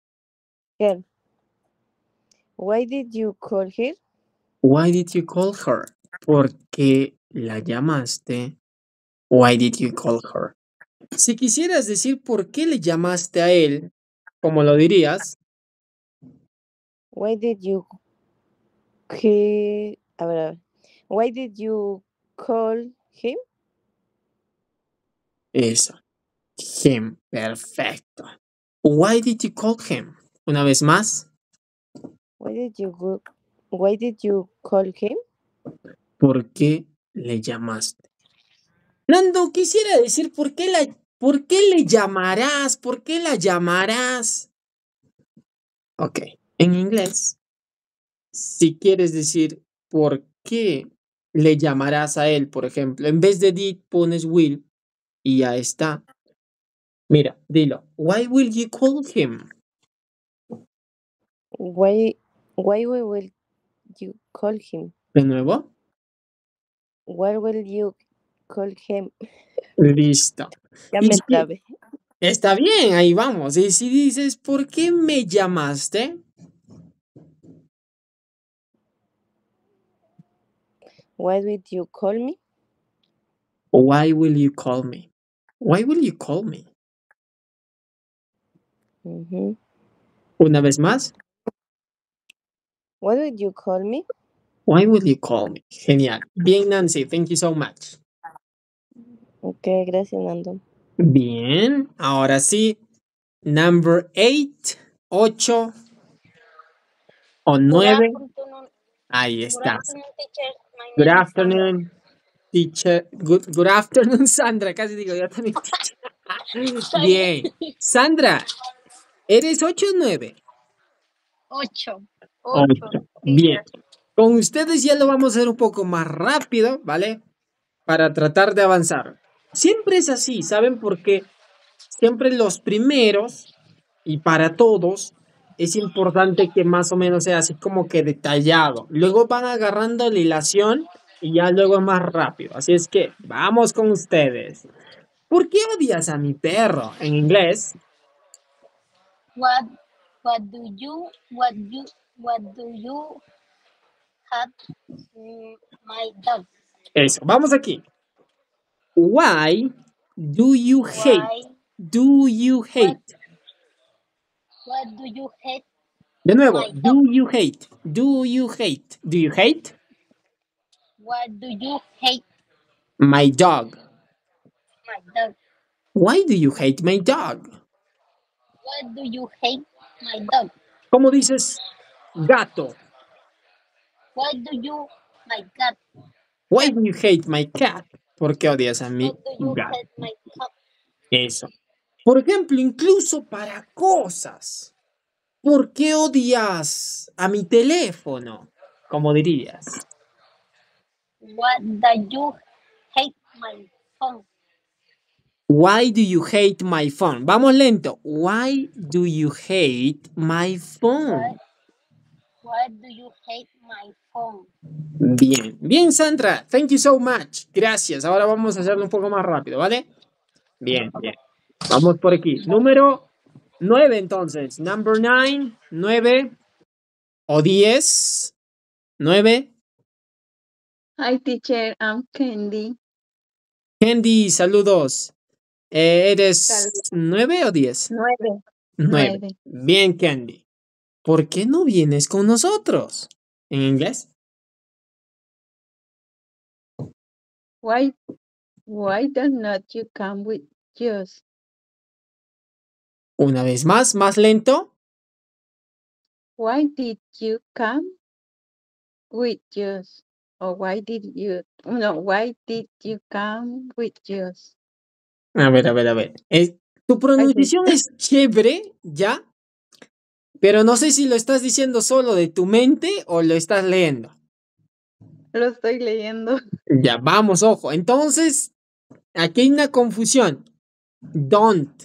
Why did you call her? Why did you call her? ¿Por qué la llamaste? Why did you call her? Si quisieras decir por qué le llamaste a él, ¿cómo lo dirías? Why did you a ver. Why did you call him? Eso. Him. Perfecto. Why did you call him? Una vez más. Why did you call him? ¿Por qué le llamaste? Nando, quisiera decir por qué le llamarás, por qué la llamarás. Ok, en inglés, si quieres decir por qué le llamarás a él, por ejemplo, en vez de did pones will y ya está. Mira, dilo. Why will you call him? Why will you call him? De nuevo. Why will you call him? Listo. Ya Y me si- trabé. Está bien, ahí vamos. Y si dices, ¿por qué me llamaste? Why did you call me? Why will you call me? Why will you call me? Mhm. Una vez más. Why did you call me? Why will you call me? Genial. Bien, Nancy. Thank you so much. Ok, gracias, Nando. Bien. Ahora sí. Number 8. 8 o 9. Ahí está. Good afternoon, teacher. Good afternoon, Sandra. Casi digo yo también, teacher. Bien. Sandra, ¿eres 8 o 9? 8. 8. Bien. Con ustedes ya lo vamos a hacer un poco más rápido, ¿vale? Para tratar de avanzar. Siempre es así, ¿saben? Porque siempre los primeros, y para todos, es importante que más o menos sea así como que detallado. Luego van agarrando la hilación y ya luego es más rápido. Así es que vamos con ustedes. ¿Por qué odias a mi perro? En inglés, What what do you have my dog? eso. Vamos aquí. Why do you hate? Why Do you hate? what do you hate De nuevo, my do dog? you hate? Do you hate? Do you hate? What do you hate My dog. my dog? Why do you hate my dog? What do you hate my dog? ¿Cómo dices gato? What do you my cat? Why do you hate my cat? ¿Por qué odias a mi What do you gato? hate my cat? Eso. Por ejemplo, incluso para cosas. ¿Por qué odias a mi teléfono? ¿Cómo dirías? What do you hate my phone? Why do you hate my phone? Vamos lento. Why do you hate my phone? Why do you hate my phone? Bien, bien, Sandra. Thank you so much. Gracias. Ahora vamos a hacerlo un poco más rápido, ¿vale? Bien, bien. Vamos por aquí. Número 9, entonces. Number 9, 9 o 10. 9. Hi, teacher. I'm Candy. Candy, saludos. ¿Eres Saludos. 9 o 10? 9. 9. 9. Bien, Candy. ¿Por qué no vienes con nosotros? ¿En inglés? Why does not you come with us? Una vez más lento. Why did you come with us? Or why did you come with us? A ver. Tu pronunciación es chévere, ¿ya? Pero no sé si lo estás diciendo solo de tu mente o lo estás leyendo. Lo estoy leyendo. Ya, vamos, ojo. Entonces, aquí hay una confusión. Don't.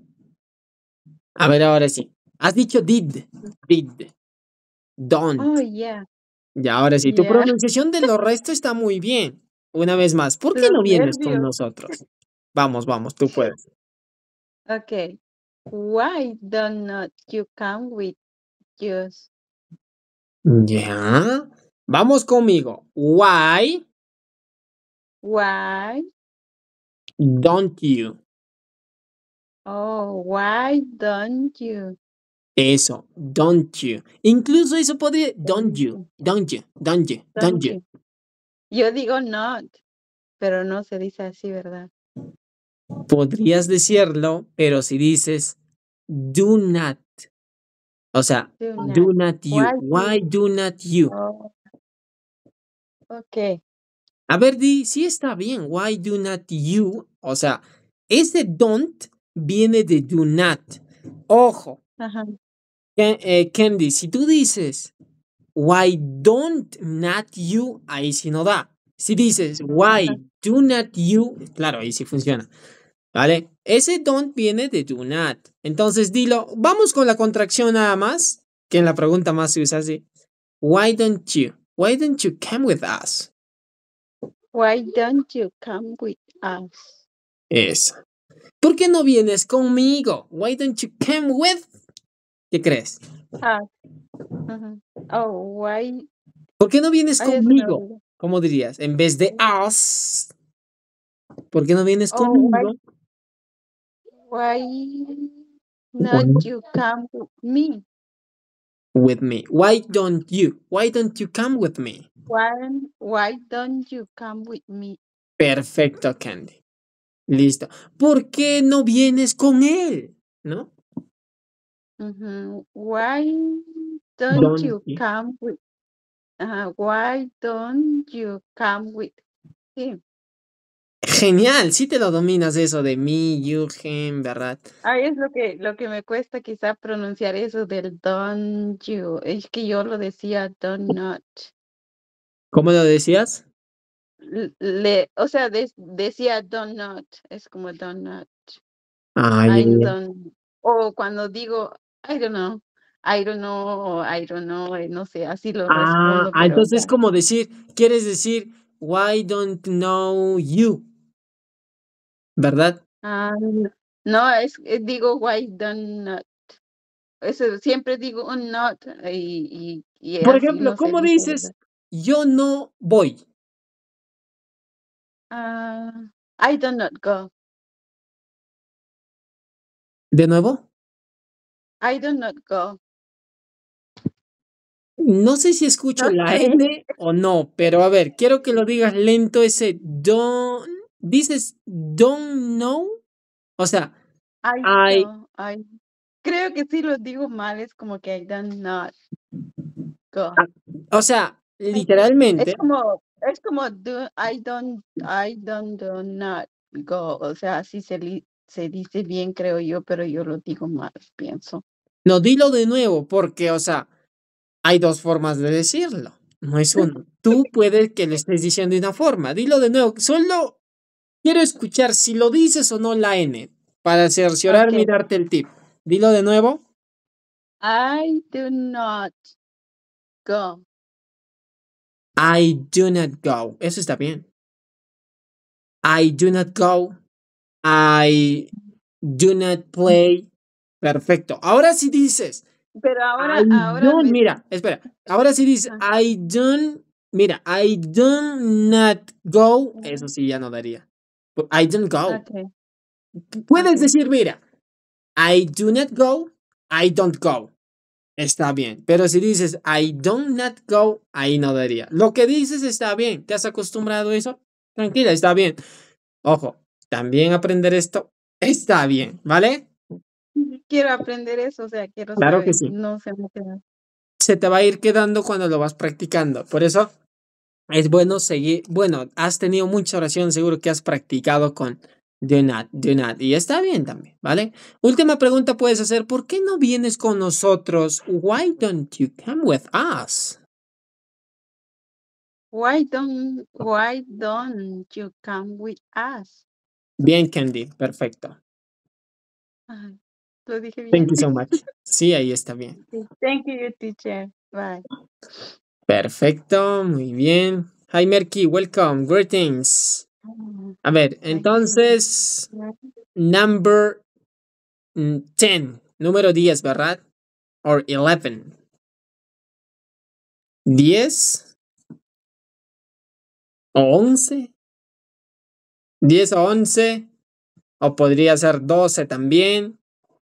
A ver, ahora sí. Has dicho did. Did. Don't. Oh, yeah. Ya, ahora sí. Tu Yeah. pronunciación de lo resto está muy bien. Una vez más. ¿Por qué Los no vienes con nervios. nosotros? Vamos, tú puedes. Okay. Why do not you come with us? Ya. Vamos conmigo. Why Why? don't you? Oh, why don't you? Eso, don't you. Incluso eso podría, don't you. Don't you? Yo digo not, pero no se dice así, ¿verdad? Podrías decirlo, pero si dices do not, o sea, do not you. Why do not you? Oh. Okay. A ver, di, sí está bien. Why do not you? O sea, ese don't viene de do not. Ojo, Ajá. Candy, si tú dices why don't not you, ahí sí no da. Si dices why do not you, claro, ahí sí funciona. ¿Vale? Ese don't viene de do not. Entonces dilo. Vamos con la contracción nada más, que en la pregunta más se usa así. Why don't you? Why don't you come with us? Why don't you come with us? Eso. ¿Por qué no vienes conmigo? Why don't you come with? ¿Qué crees? Ajá. Oh, why? ¿Por qué no vienes Ay, eso me conmigo? olvidó. ¿Cómo dirías? En vez de us. ¿Por qué no vienes Oh, conmigo? Why not you come with me? With me. Why don't you? Why don't you come with me? Why don't you come with me? Perfecto, Candy. Listo. ¿Por qué no vienes con él? ¿No? Ujú. Why don't you come with? Why don't you come with him? Genial, sí te lo dominas eso de me, you, him, ¿verdad? Ay, es lo que me cuesta quizá pronunciar eso del don't you. Es que yo lo decía don't not. ¿Cómo lo decías? O sea, decía don't not, es como don't not. Ah, I ya, ya. don't, o cuando digo I don't know, I don't know, o I don't know, no sé, así lo respondo, pero Entonces como decir, quieres decir, why don't know you, ¿verdad? no, digo why don't not. Eso, siempre digo un not y Por así ejemplo, no se ¿cómo dice, dices, ¿verdad? yo no voy? I do not go. ¿De nuevo? I do not go. No sé si escucho No la sé. N o no, pero a ver, quiero que lo digas lento ese don't. ¿Dices don't know? O sea, I, Creo que sí lo digo mal, es como que I do not go. o sea, Es literalmente, como do not go. O sea, así se dice bien, creo yo, pero yo lo digo mal, pienso. no, dilo de nuevo, porque, o sea, hay dos formas de decirlo, no es uno. Tú puedes que lo estés diciendo de una forma, dilo de nuevo, solo quiero escuchar si lo dices o no la N, para cerciorarme y Okay. darte el tip. Dilo de nuevo. I do not go. I do not go. Eso está bien. I do not go. I do not play. Perfecto. Ahora sí dices, Pero I ahora don't, mira, espera. Ahora sí dices, I don't, mira, I do not go. Eso sí ya no daría. I don't go. Okay. Puedes Okay. decir, mira, I do not go, I don't go. Está bien. Pero si dices, I don't not go, ahí no daría. Lo que dices está bien. ¿Te has acostumbrado a eso? Tranquila, está bien. Ojo, también aprender esto está bien, ¿vale? Quiero aprender eso, o sea, quiero Claro que saber, sí. no se me queda. Se te va a ir quedando cuando lo vas practicando. Por eso es bueno seguir. Bueno, has tenido mucha oración, seguro que has practicado con do not. Y está bien también, ¿vale? Última pregunta puedes hacer: ¿por qué no vienes con nosotros? Why don't you come with us? Why don't you come with us? Bien, Candy, perfecto. Ay, lo dije bien. Thank you so much. Sí, ahí está bien. Thank you, teacher. Bye. Perfecto, muy bien. Hi, Merky, welcome, greetings. A ver, entonces, number 10, número 10, ¿verdad? Or 11. 10 o 11. 10 o 11. O podría ser 12 también.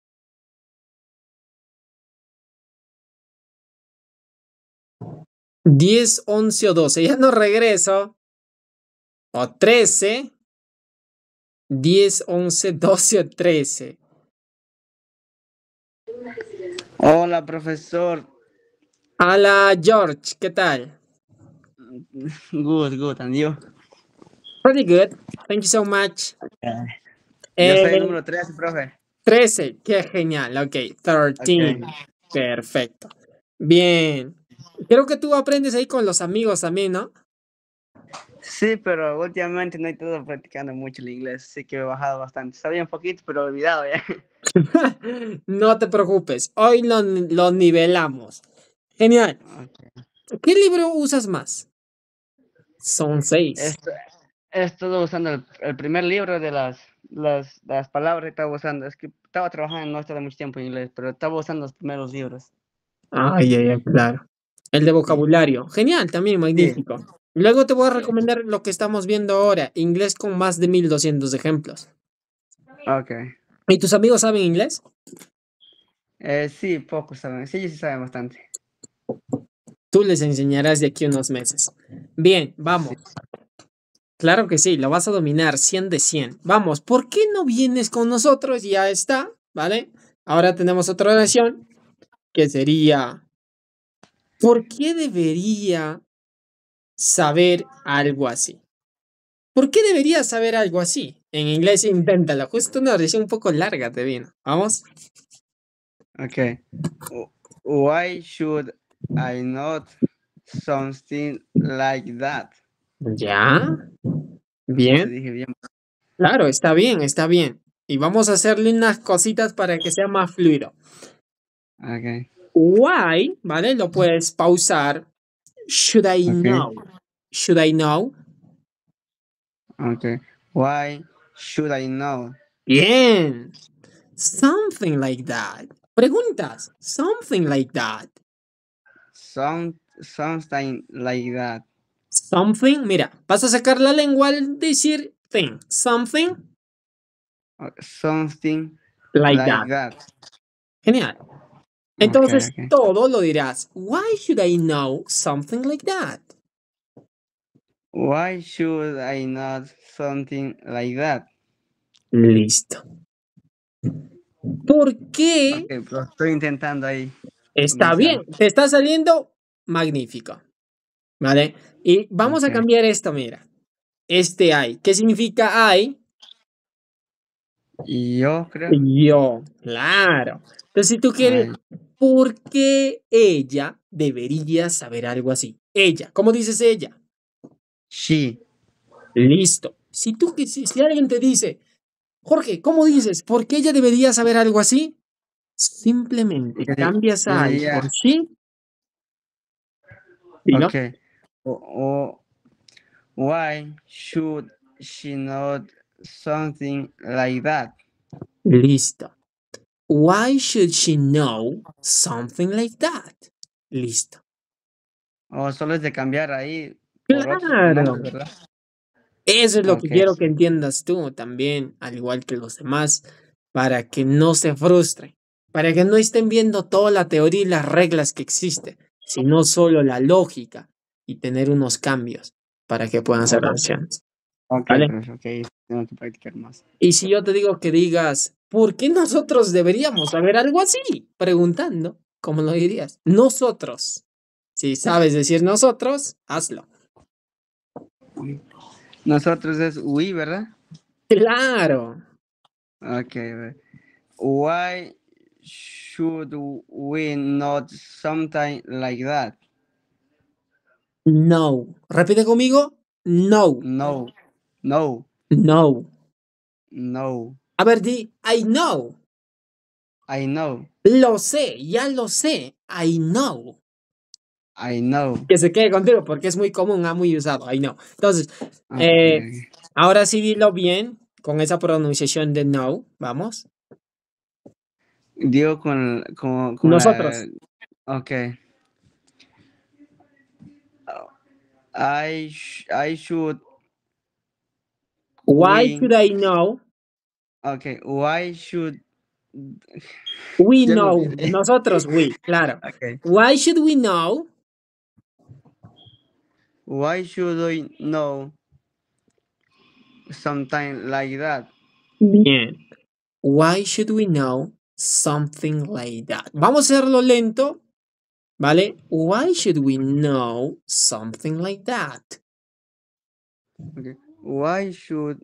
10, 11 o 12. Ya no regreso. O 13. 10, 11, 12 o 13. Hola, profesor. Hola, George, ¿qué tal? Good, and you? Pretty good. Thank you so much. Yo soy el número 13, profe. 13, qué genial. Ok, 13. Perfecto. Bien. Creo que tú aprendes ahí con los amigos también, ¿no? Sí, pero últimamente no he estado practicando mucho el inglés, así que he bajado bastante. Sabía un poquito, pero he olvidado ya. No te preocupes, hoy lo nivelamos. Genial. ¿Qué libro usas más? Son 6. He estado usando el primer libro de las palabras que estaba usando. Es que estaba trabajando, no estaba mucho tiempo en inglés, pero estaba usando los primeros libros. Ay, claro. El de vocabulario. Genial, también magnífico. Luego te voy a recomendar lo que estamos viendo ahora, inglés con más de 1200 ejemplos. Ok. ¿Y tus amigos saben inglés? Sí, pocos saben. Sí, sí saben bastante. Tú les enseñarás de aquí a unos meses. Bien, vamos. Claro que sí, lo vas a dominar 100 de 100. Vamos, ¿por qué no vienes con nosotros? Ya está, ¿vale? Ahora tenemos otra oración que sería: ¿por qué debería saber algo así? ¿Por qué debería saber algo así? En inglés, inténtalo. Justo una oración un poco larga te vino. Vamos. Ok. Why should I not something like that. ¿Ya? No sé si Bien. dije bien. Claro, está bien, está bien. Y vamos a hacerle unas cositas para que sea más fluido. Okay. Why, ¿vale? Lo puedes pausar. Should I Okay. know? Should I know? Okay. Why should I know? Bien. Something like that. Preguntas. Something like that. Something like that. Something. Mira, vas a sacar la lengua al decir thing. Something Something like like that. that. Genial. Okay, Entonces, okay. todo lo dirás. Why should I know something like that? Why should I not something like that? Listo. ¿Por qué? Okay, lo estoy intentando ahí Está bien. pronunciar. Te está saliendo magnífico. ¿Vale? Y vamos a Okay. cambiar esto, mira. Este I. ¿Qué significa I? Yo creo. Yo. Claro. Entonces, si tú quieres, Ay, ¿por qué ella debería saber algo así? Ella. ¿Cómo dices ella? she. Listo. Si alguien te dice, Jorge, ¿cómo dices? ¿Por qué ella debería saber algo así? Simplemente cambias a I por Yeah. she. ¿Sí, no? Okay. Why should she not something like that? Listo. Why should she know something like that? Listo. O solo es de cambiar ahí por otros Claro. pronombres, ¿verdad? Eso es lo que Ok. quiero que entiendas tú también, al igual que los demás, para que no se frustren, para que no estén viendo toda la teoría y las reglas que existen, sino solo la lógica y tener unos cambios para que puedan hacer acciones. Ok, ¿Vale? profe, ok. Tengo que practicar más. Y si yo te digo que digas, ¿por qué nosotros deberíamos saber algo así? Preguntando, ¿cómo lo dirías? Nosotros. Si sabes decir nosotros, hazlo. Nosotros es we, ¿verdad? Claro. Ok. Why should we not something like that? No. Repite conmigo. No. No. No. No. No. A ver, di, I know. I know. Lo sé, ya lo sé. I know. I know. Que se quede contigo porque es muy común, muy usado. I know. Entonces, Okay. ahora sí dilo bien con esa pronunciación de no. Vamos. Digo con Nosotros. la... Ok. I should... Why we... should I know? Okay. Why should... We Ya me know. olvidé. Nosotros, we, claro. Okay. Why should we know? Why should I know something like that? Bien. Why should we know something like that? Vamos a hacerlo lento, ¿vale? Why should we know something like that? Okay. Why should...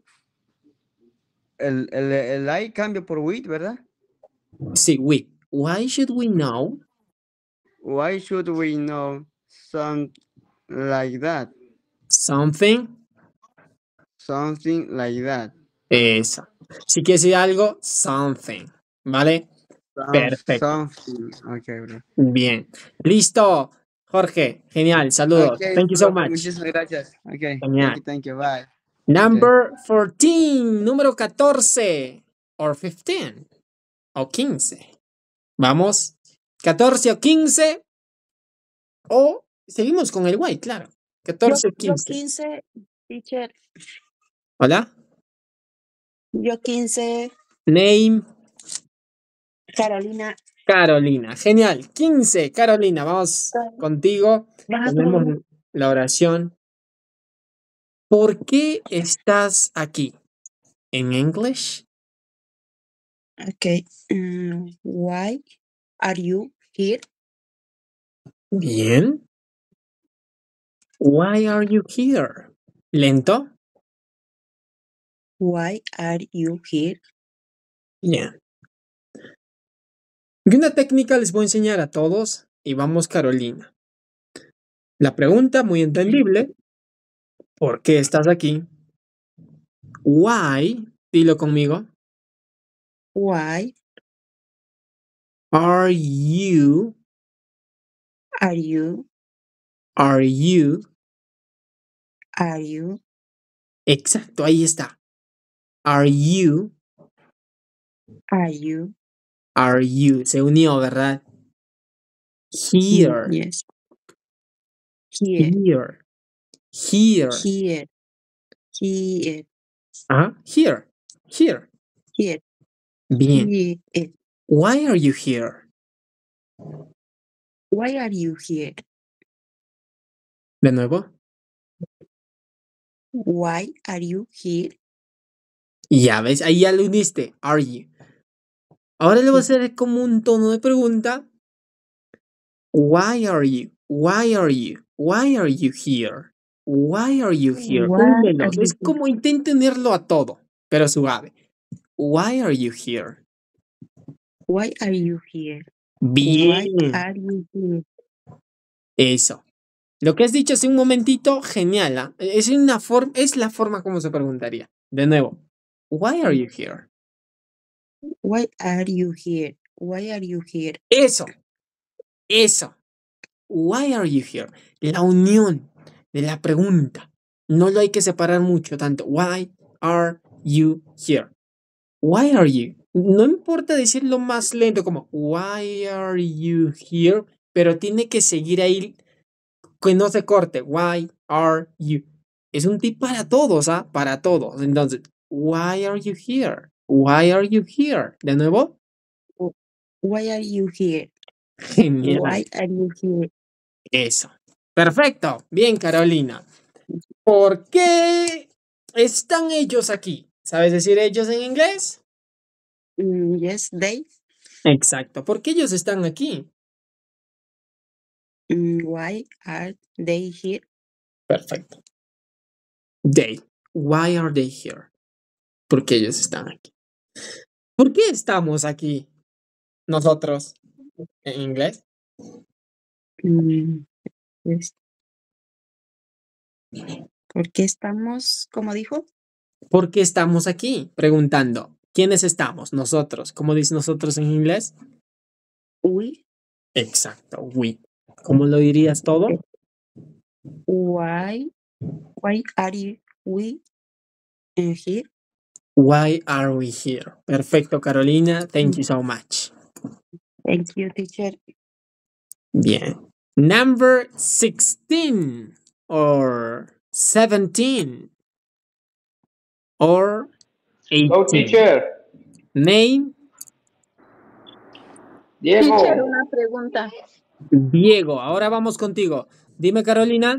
El I cambia por with, ¿verdad? Sí, we. Why should we know? Why should we know something like that? Something. Something like that. Eso. Si quieres decir algo, something. ¿Vale? Perfecto. Something. Okay, bro. Bien. Listo. Jorge, genial. Saludos. Okay, Thank you so profe, much. muchísimas gracias. Okay, Genial. thank you, bye. Number 14, número 14 or 15 o 15. Vamos, 14 o 15 o seguimos con el white, claro. 14 o Yo 15. 15, teacher. Hola, Yo 15, name, Carolina. Carolina. Genial, 15, Carolina, vamos contigo. Tenemos la oración. ¿Por qué estás aquí? En English. Okay. Why are you here? Bien. Why are you here? Lento. Why are you here? Bien. Y una técnica les voy a enseñar a todos y vamos, Carolina. La pregunta, muy entendible. ¿Por qué estás aquí? Why, dilo conmigo. Why Are you, are you, are you? are you, Exacto, ahí está. Are you, are you, are you? Se unió, ¿verdad? Here, yes, here, here, here. here, here, Ajá, here, here. here, Bien. here. Why are you here? Why are you here? De nuevo. Why are you here? Ya ves, ahí ya lo uniste. Are you? Ahora le voy a hacer como un tono de pregunta. Why are you? Why are you? Why are you here? Why are you here? Why are Únelos. you Es here? como intenta unirlo a todo, pero suave. Why are you here? Why are you here? Bien. Why are you here? Eso. Lo que has dicho hace un momentito, genial. ¿Ah? Es la forma como se preguntaría. De nuevo. Why are you here? Why are you here? Why are you here? Eso. Eso. Why are you here? La unión de la pregunta. No lo hay que separar mucho tanto. Why are you here? Why are you? No importa decirlo más lento como Why are you here? Pero tiene que seguir ahí que no se corte. Why are you? Es un tip para todos, ¿ah? Para todos. Entonces, why are you here? Why are you here? De nuevo. Why are you here? Genial. Why are you here? Eso. Perfecto. Bien, Carolina. ¿Por qué están ellos aquí? ¿Sabes decir ellos en inglés? Yes, they. Exacto. ¿Por qué ellos están aquí? Why are they here? Perfecto. They. Why are they here? ¿Por qué ellos están aquí? ¿Por qué estamos aquí nosotros en inglés? Yes. ¿Por qué estamos, como dijo? ¿Por qué estamos aquí? Preguntando. ¿Quiénes estamos? Nosotros. ¿Cómo dice nosotros en inglés? We. Exacto. We. ¿Cómo lo dirías todo? Why are we here? Why are we here? Perfecto, Carolina. Thank you so much. Thank you, teacher. Bien. Number 16 or 17 or 18. Go, teacher. Name, Teacher, Diego. una pregunta. Diego. Ahora vamos contigo. Dime, Carolina.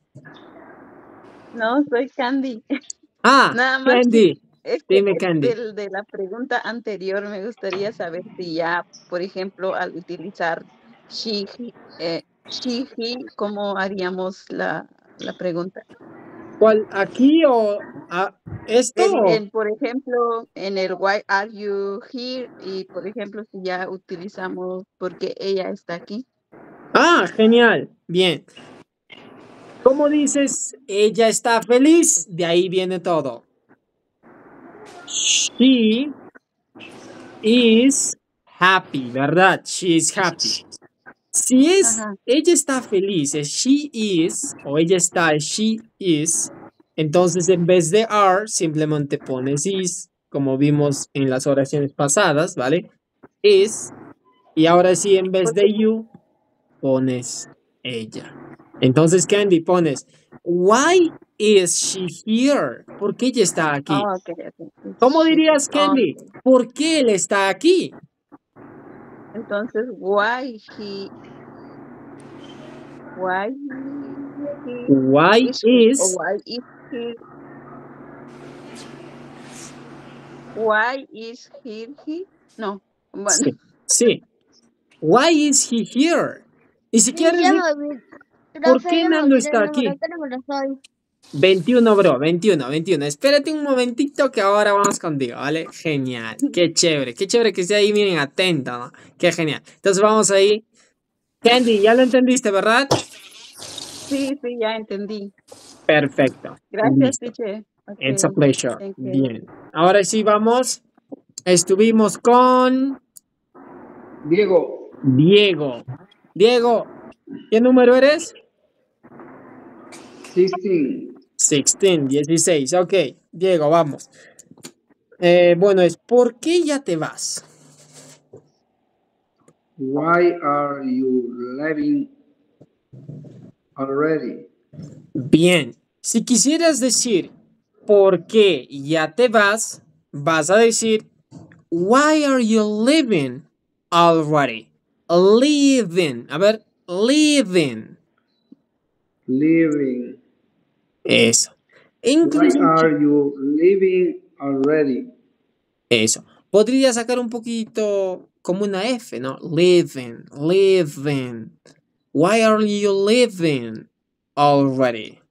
No, soy Candy. Ah, Nada más que Candy. es que Dime, Candy. de la pregunta anterior me gustaría saber si ya, por ejemplo, al utilizar she, he, ¿cómo haríamos la pregunta? ¿Cuál? ¿Aquí o esto? Por ejemplo, en el why are you here y, por ejemplo, si ya utilizamos porque ella está aquí. Ah, genial. Bien. ¿Cómo dices ella está feliz? De ahí viene todo. She is happy, ¿verdad? She is happy. Si es Ajá. ella está feliz, es she is, o ella está, es she is, entonces en vez de are, simplemente pones is, como vimos en las oraciones pasadas, ¿vale? Is, y ahora sí, en vez de you, pones ella. Entonces, Candy, pones, why is she here? ¿Por qué ella está aquí? Oh, okay. ¿Cómo dirías, Oh, Candy? ¿Por qué él está aquí? entonces, why is he Why is is he why is he no, bueno, sí, sí. Why is he here? Y si quieres decir, ¿por qué Nando está aquí? 21, bro, 21. Espérate un momentito que ahora vamos contigo, ¿vale? Genial, qué chévere que esté ahí, miren, atento, ¿no? Qué genial. Entonces vamos ahí. Candy, ya lo entendiste, ¿verdad? Sí, sí, ya entendí. Perfecto. Gracias, Listo. teacher. It's a Okay, pleasure. thank you. Bien. Ahora sí vamos. Estuvimos con Diego, Diego. Diego, ¿qué número eres? 16. 16. Ok, Diego, vamos. Bueno, es ¿por qué ya te vas? Why are you leaving already? Bien. Si quisieras decir ¿por qué ya te vas? Vas a decir Why are you leaving already? Leaving. A ver, leaving. Leaving. Eso. Why Incluso are you leaving already? eso. Podría sacar un poquito como una F, ¿no? Leaving, leaving. Why are you leaving already?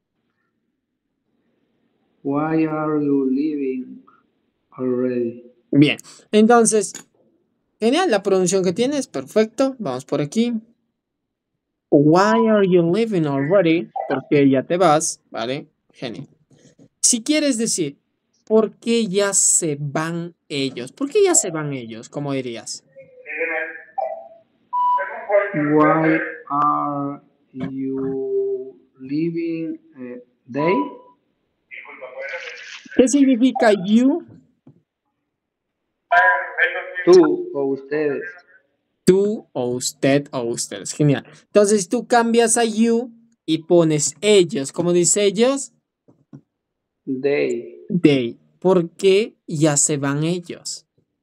Why are you leaving already? Bien. Entonces, genial, la pronunciación que tienes, perfecto. Vamos por aquí. Why are you leaving already? Porque ya te vas, ¿vale? Genial. Si quieres decir, ¿por qué ya se van ellos? ¿Por qué ya se van ellos? ¿Cómo dirías? Why are you leaving they? ¿Qué significa you? Tú o ustedes. Tú o usted o ustedes. Genial. Entonces tú cambias a you y pones ellos. ¿Cómo dice ellos? They. They. ¿Por qué ya se van ellos?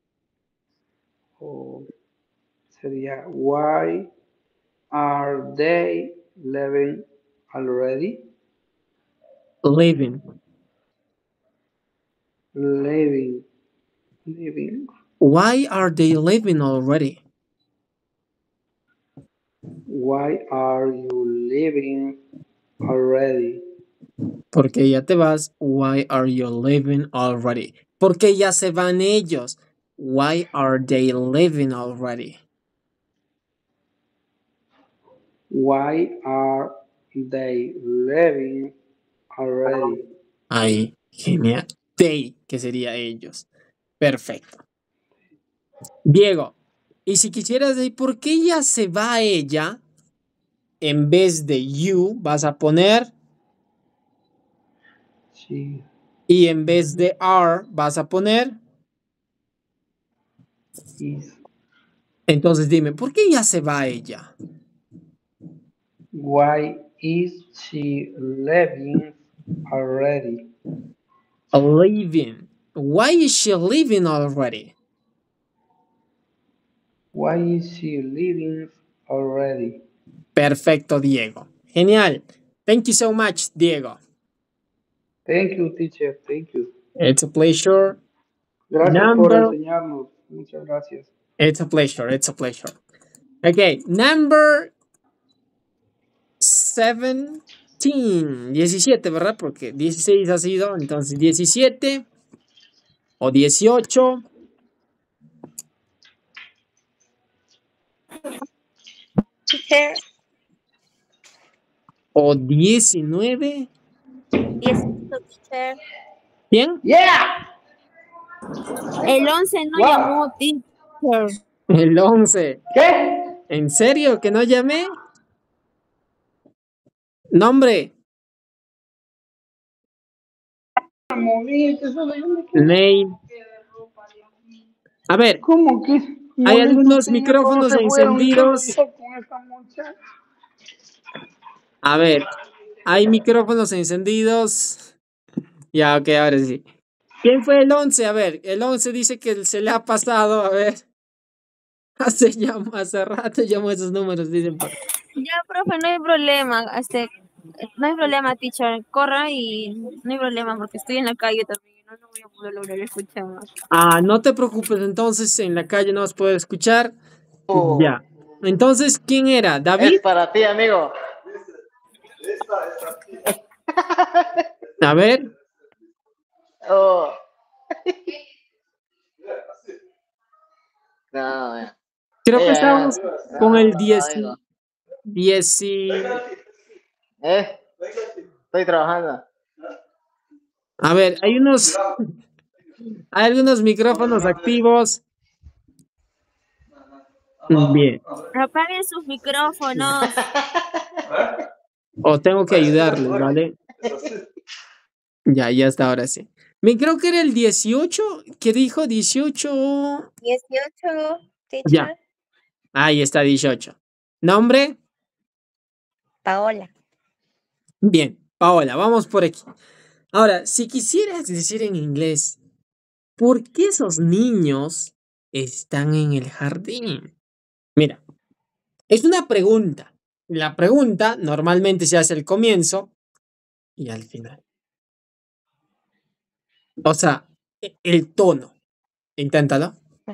O sería why are they leaving already? Leaving. Leaving. Leaving. Why are they leaving already? Why are you leaving already? Porque ya te vas. Why are you leaving already? Porque ya se van ellos. Why are they leaving already? Why are they leaving already? Ahí, genial. They, que sería ellos. Perfecto. Diego, y si quisieras decir por qué ya se va ella, en vez de you vas a poner Sí. y en vez de are vas a poner. Is. Entonces dime, ¿por qué ya se va ella? Why is she leaving already? Leaving. Why is she leaving already? Why is she leaving already? Perfecto, Diego. Genial. Thank you so much, Diego. Thank you, teacher. Thank you. It's a pleasure. Gracias por Number. enseñarnos. Muchas gracias. It's a pleasure. It's a pleasure. Okay, number 17. 17, ¿verdad? Porque 16 ha sido, entonces 17 o 18 Teacher, o 19. 18, teacher. ¿Bien? Yeah. El 11 no Wow. llamó, teacher. El 11. ¿Qué? ¿En serio que no llamé? Nombre. Name. A ver, ¿Cómo que? hay Molito, algunos sí, todos micrófonos se fueron y solo encendidos. yo con esta muchacha. A ver, hay micrófonos encendidos. Ya, ok, ahora sí. ¿Quién fue el 11? A ver, el 11 dice que se le ha pasado. A ver. Hace rato llamó esos números, dicen. Ya, profe, no hay problema. No hay problema, teacher. Corra y no hay problema porque estoy en la calle también. No voy a poder lograr escuchar más. Ah, no te preocupes, entonces en la calle no vas a poder escuchar. Ya. Entonces, ¿quién era? ¿David? Es para ti, amigo. A ver. Oh. No, ya. Creo que Ya, estábamos ya. con el No, 10. amigo. Estoy trabajando. A ver, hay algunos micrófonos activos. Bien. Apaguen sus micrófonos. O tengo que ayudarles, ¿vale? Ya está, ahora sí. Me creo que era el 18. ¿Qué dijo? 18. 18, Ya, teacher. ahí está 18. ¿Nombre? Paola. Bien, Paola, vamos por aquí. Ahora, si quisieras decir en inglés, ¿por qué esos niños están en el jardín? Mira, es una pregunta. La pregunta normalmente se hace al comienzo y al final. O sea, el tono. Inténtalo.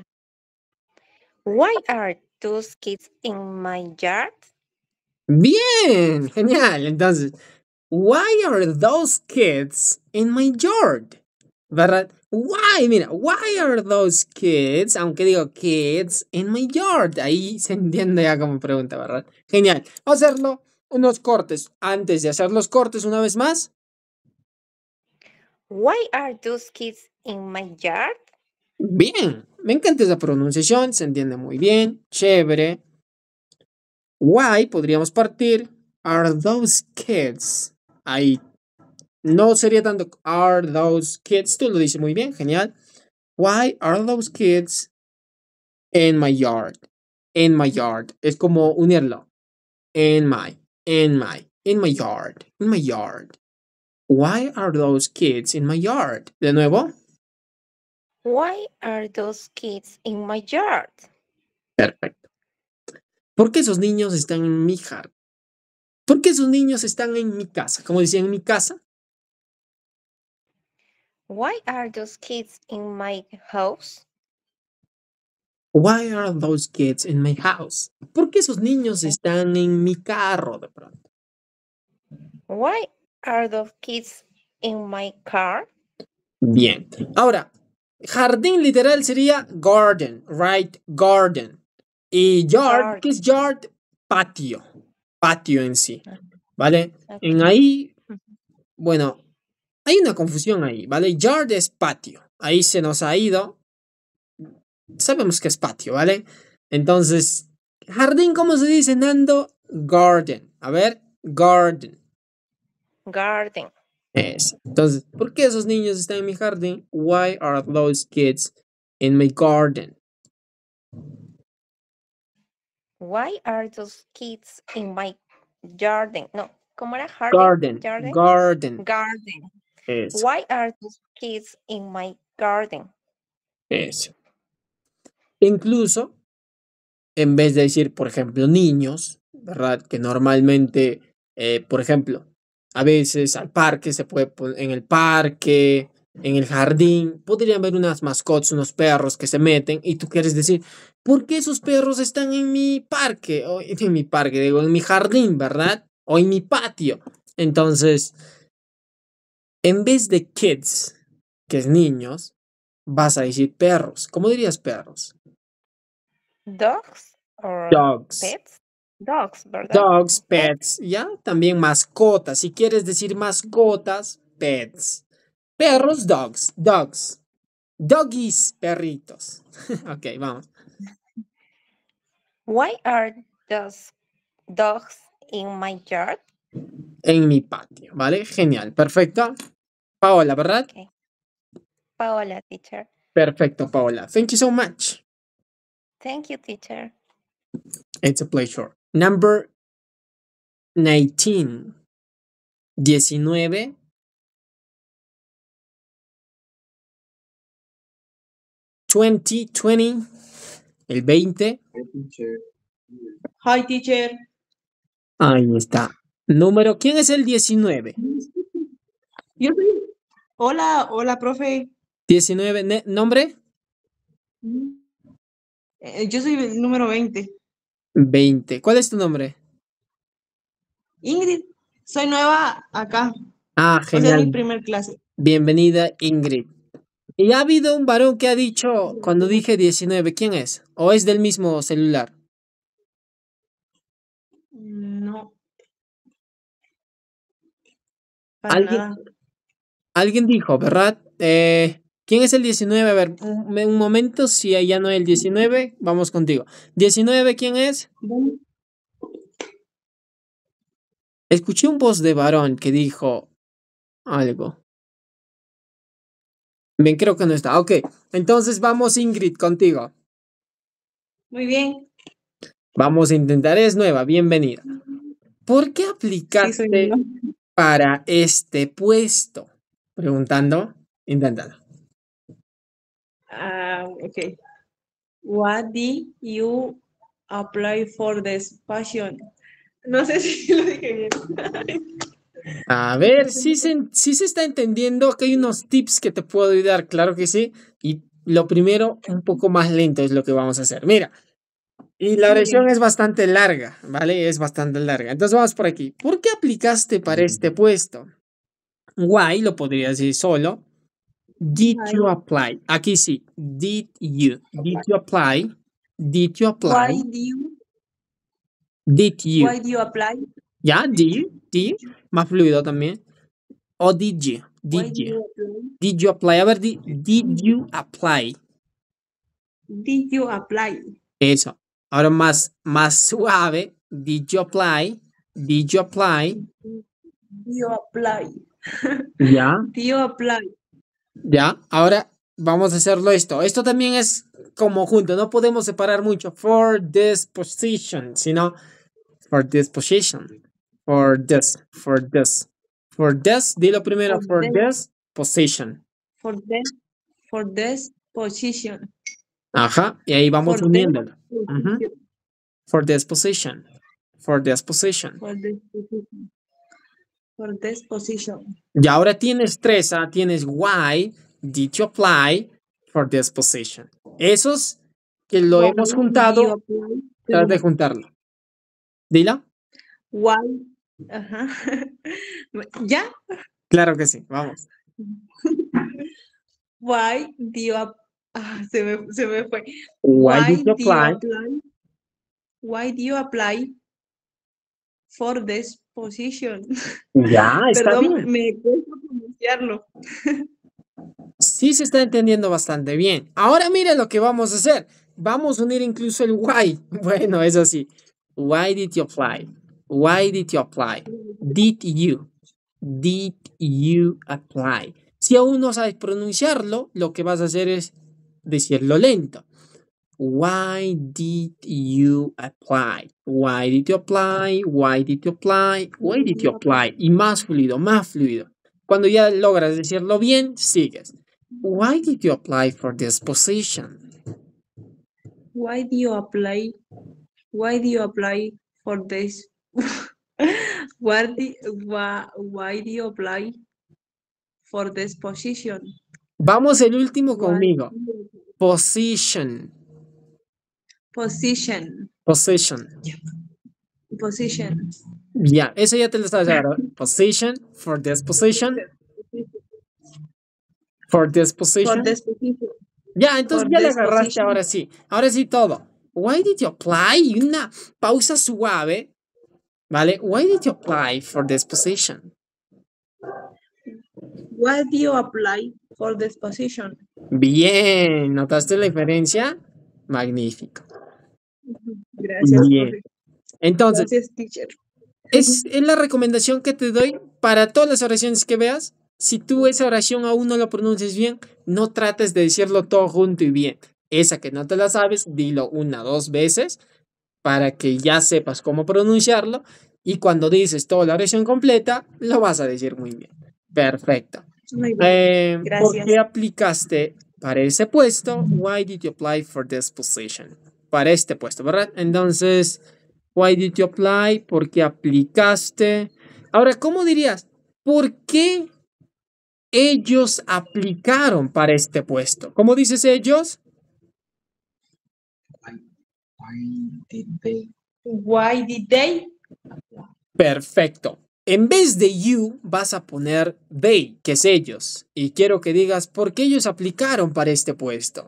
Why are those kids in my yard? Bien, genial. Entonces, why are those kids in my yard? ¿Verdad? Why, mira, why are those kids, aunque digo kids in my yard? Ahí se entiende ya como pregunta, ¿verdad? Genial. Vamos a hacerlo unos cortes. Antes de hacer los cortes una vez más. Why are those kids in my yard? Bien, me encanta esa pronunciación, se entiende muy bien, chévere. Why podríamos partir. Are those kids? Ahí no sería tanto are those kids. Tú lo dices muy bien, genial. Why are those kids in my yard? In my yard. Es como unirlo. In my yard. In my yard. Why are those kids in my yard? De nuevo. Why are those kids in my yard? Perfecto. ¿Por qué esos niños están en mi jardín? ¿Por qué esos niños están en mi casa? Como decía, en mi casa. Why are those kids in my house? Why are those kids in my house? ¿Por qué esos niños están en mi carro de pronto? Why are those kids in my car? Bien. Ahora, jardín literal sería garden, right? Garden. Y yard, ¿qué es yard? Patio. Patio en sí. ¿Vale? En ahí, bueno, hay una confusión ahí, ¿vale? Yard es patio. Ahí se nos ha ido. Sabemos que es patio, ¿vale? Entonces, jardín, ¿cómo se dice, Nando? Garden. A ver, garden. Garden. Es. Entonces, ¿por qué esos niños están en mi jardín? Why are those kids in my garden? Why are those kids in my garden? No, ¿cómo era? Garden. Garden. Garden. Garden. Garden. Eso. Why are those kids in my garden? Eso. Incluso, en vez de decir, por ejemplo, niños, ¿verdad? Que normalmente, por ejemplo, a veces al parque se puede poner en el parque, en el jardín, podrían haber unas mascotas, unos perros que se meten y tú quieres decir, ¿por qué esos perros están en mi parque? O en mi parque, digo, en mi jardín, ¿verdad? O en mi patio. Entonces, en vez de kids, que es niños, vas a decir perros. ¿Cómo dirías perros? Dogs or Dogs. pets? Dogs, ¿verdad? Dogs, pets, ¿ya? También mascotas. Si quieres decir mascotas, pets. Perros, dogs. Dogs. Doggies, perritos. Ok, vamos. Why are those dogs in my yard? En mi patio, ¿vale? Genial, perfecto. Paola, ¿verdad? Okay. Paola, teacher. Perfecto, Paola. Thank you so much. Thank you, teacher. It's a pleasure. Number 19. 19. El 20. Hi, teacher. Ahí está. Número, ¿quién es el 19? Yo soy. Hola, profe. 19, ¿nombre? Yo soy el número 20. 20. ¿Cuál es tu nombre? Ingrid, soy nueva acá. Ah, O sea, es genial. mi primer clase. Bienvenida, Ingrid. Y ha habido un varón que ha dicho, cuando dije 19, ¿quién es? ¿O es del mismo celular? No. Para Alguien, nada. alguien dijo, ¿verdad? ¿Quién es el 19? A ver, un momento, si ya no es el 19, vamos contigo. 19, ¿quién es? Escuché un voz de varón que dijo algo. Bien, creo que no está. Ok, entonces vamos, Ingrid, contigo. Muy bien. Vamos a intentar, es nueva, bienvenida. ¿Por qué Sí, soy aplicaste nueva. para este puesto? Preguntando, intentando. Okay. What did you apply for this passion? No sé si lo dije bien. A ver, sí se está entendiendo que hay unos tips que te puedo ayudar, claro que sí. Y lo primero, un poco más lento es lo que vamos a hacer. Mira, y la Muy oración bien. es bastante larga, ¿vale? Es bastante larga. Entonces vamos por aquí. ¿Por qué aplicaste para este puesto? Why, lo podría decir solo. Did you Why, apply? Aquí sí. Did you apply? Did you why apply? do you Did you? why do you apply? ¿Ya? Did you? Más fluido también. O did you? Why Did do you? you apply? Did you apply? A ver, did you apply? Did you apply? Eso. Ahora más suave. Did you apply? Did you apply? Do you apply? Ya. Do you apply? Ya. Ahora vamos a hacerlo esto. Esto también es como junto. No podemos separar mucho. For this position, sino for this position. For this. For this. For this. Dilo primero. For For this this position. for this for this position. Ajá. Y ahí vamos For this uniéndolo. Ujú. position. For this position. For this position. For this position. For this position. Y ahora tienes tres. Tienes why did you apply for this position. Esos que lo Why hemos do you juntado, apply? trata de juntarlo. Dila. Why? Ajá. ¿Ya? Claro que sí. Vamos. Why do you se me fue. Why did Why you do you apply? apply? Why do you apply for this position? Ya, está Perdón, bien. me cuesta pronunciarlo. Sí se está entendiendo bastante bien. Ahora mire lo que vamos a hacer. Vamos a unir incluso el why. Bueno, eso sí. Why did you apply? Why did you apply? Did you? Did you apply? Si aún no sabes pronunciarlo, lo que vas a hacer es decirlo lento. Why did you apply? Why did you apply? Why did you apply? Why did you apply? Y más fluido, más fluido. Cuando ya logras decirlo bien, sigues. Why did you apply for this position? Why do you apply? Why do you apply for this? Why do you apply for this position? Vamos el último Why conmigo. do you apply? Position. Position. Position. Position. Ya, eso ya te lo sabes ahora. Position. For this position. For this For position. this position. Ya, entonces For ya le this agarraste position. ahora sí. Ahora sí todo. Why did you apply? Y una pausa suave. ¿Vale? Why did you apply for this position? Why do you apply for this position? Bien, ¿notaste la diferencia? Magnífico. Gracias, Bien. profe. Entonces, Gracias, teacher. es la recomendación que te doy para todas las oraciones que veas. Si tú esa oración aún no lo pronuncias bien, no trates de decirlo todo junto y bien. Esa que no te la sabes, dilo 1 o 2 veces para que ya sepas cómo pronunciarlo y cuando dices toda la oración completa, lo vas a decir muy bien. Perfecto. Muy bien. ¿Por Gracias. qué aplicaste para ese puesto? Why did you apply for this position? Para este puesto, ¿verdad? Entonces, why did you apply? ¿Por qué aplicaste? Ahora, ¿cómo dirías? ¿Por qué ellos aplicaron para este puesto? ¿Cómo dices ellos? Why did they? Perfecto. En vez de you, vas a poner they, que es ellos. Y quiero que digas por qué ellos aplicaron para este puesto.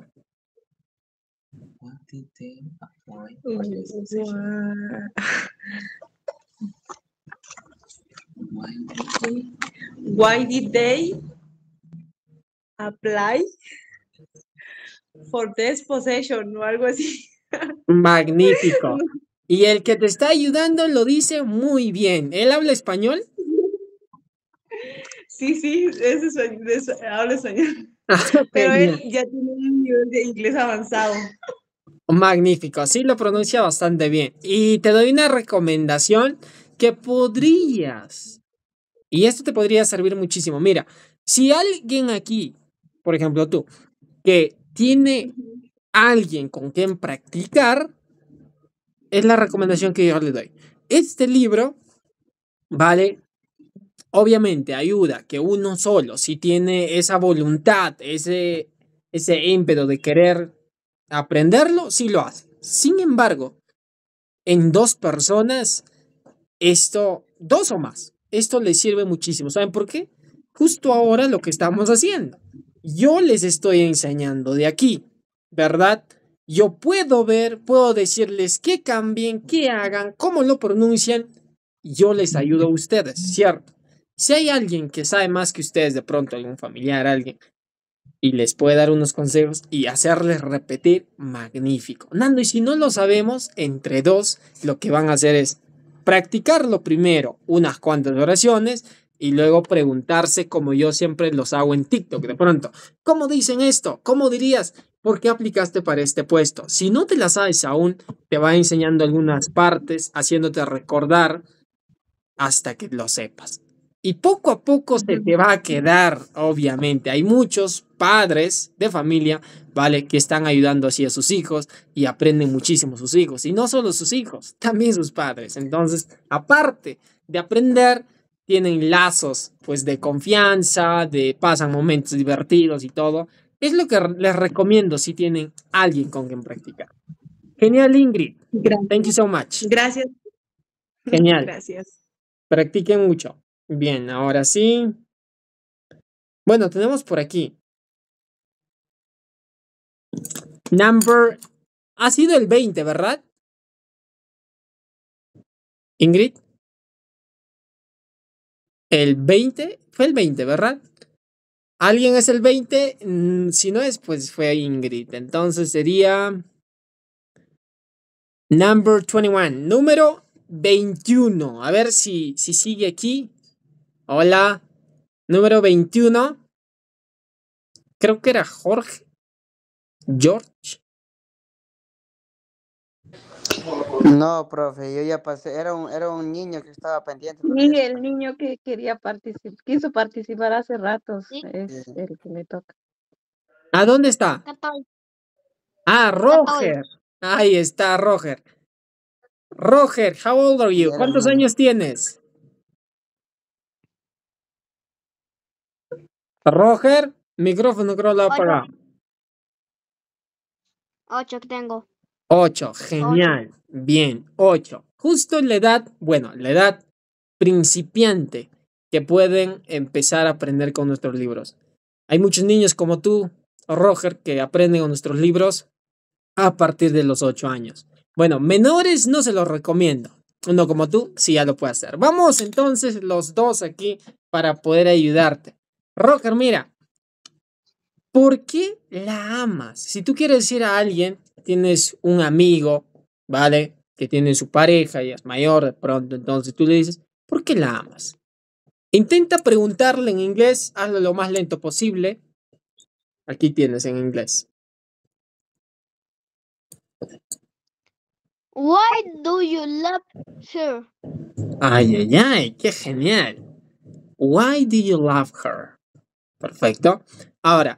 Why did they apply for this possession o algo así? Magnífico. Y el que te está ayudando lo dice muy bien. ¿Él habla español? Sí, habla español. Pero él Genial. ya tiene un nivel de inglés avanzado. Magnífico, así lo pronuncia bastante bien. Y te doy una recomendación que podrías, y esto te podría servir muchísimo. Mira, si alguien aquí, por ejemplo tú, que tiene alguien con quien practicar, es la recomendación que yo le doy. Este libro, vale, obviamente ayuda que uno solo, si tiene esa voluntad, ese ímpetu de querer aprenderlo, sí lo hace. Sin embargo, en dos personas, dos o más, esto les sirve muchísimo. ¿Saben por qué? Justo ahora lo que estamos haciendo. Yo les estoy enseñando de aquí, ¿verdad? Yo puedo ver, puedo decirles qué cambien, qué hagan, cómo lo pronuncian. Yo les ayudo a ustedes, ¿cierto? Si hay alguien que sabe más que ustedes, de pronto algún familiar, alguien, y les puede dar unos consejos y hacerles repetir, magnífico. Nando, y si no lo sabemos, entre dos, lo que van a hacer es practicarlo primero, unas cuantas oraciones, y luego preguntarse, como yo siempre los hago en TikTok, de pronto, ¿cómo dicen esto? ¿Cómo dirías? ¿Por qué aplicaste para este puesto? Si no te la sabes aún, te va enseñando algunas partes, haciéndote recordar hasta que lo sepas. Y poco a poco se te va a quedar, obviamente. Hay muchos padres de familia, ¿vale? Que están ayudando así a sus hijos y aprenden muchísimo sus hijos. Y no solo sus hijos, también sus padres. Entonces, aparte de aprender, tienen lazos, pues, de confianza, pasan momentos divertidos y todo. Es lo que les recomiendo si tienen alguien con quien practicar. Genial, Ingrid. Thank you so much. Gracias. Genial. Gracias. Practiquen mucho. Bien, ahora sí. Bueno, tenemos por aquí. Ha sido el 20, ¿verdad? Ingrid. El 20. Fue el 20, ¿verdad? ¿Alguien es el 20? Si no es, pues fue Ingrid. Entonces sería number 21. Número 21. A ver si sigue aquí. Hola. Número 21. Creo que era George. No, profe, yo ya pasé, era un niño que estaba pendiente. Y el niño que quiso participar hace ratos, es el que le toca. ¿A dónde está? Ah, Roger. Ahí está, Roger. Roger, how old are you? ¿Cuántos años tienes? Roger, micrófono creo lo apaga. 8 tengo. 8, genial. Bien, 8. Justo en la edad, bueno, la edad principiante que pueden empezar a aprender con nuestros libros. Hay muchos niños como tú, Roger, que aprenden con nuestros libros a partir de los 8 años. Bueno, menores no se los recomiendo. Uno como tú, sí ya lo puede hacer. Vamos entonces los dos aquí para poder ayudarte. Roger, mira, ¿por qué la amas? Si tú quieres decir a alguien, tienes un amigo, ¿vale? Que tiene su pareja y es mayor de pronto, entonces tú le dices, ¿por qué la amas? Intenta preguntarle en inglés, hazlo lo más lento posible. Aquí tienes en inglés. Why do you love her? Ay, ay, ay, qué genial. Why do you love her? Perfecto. Ahora,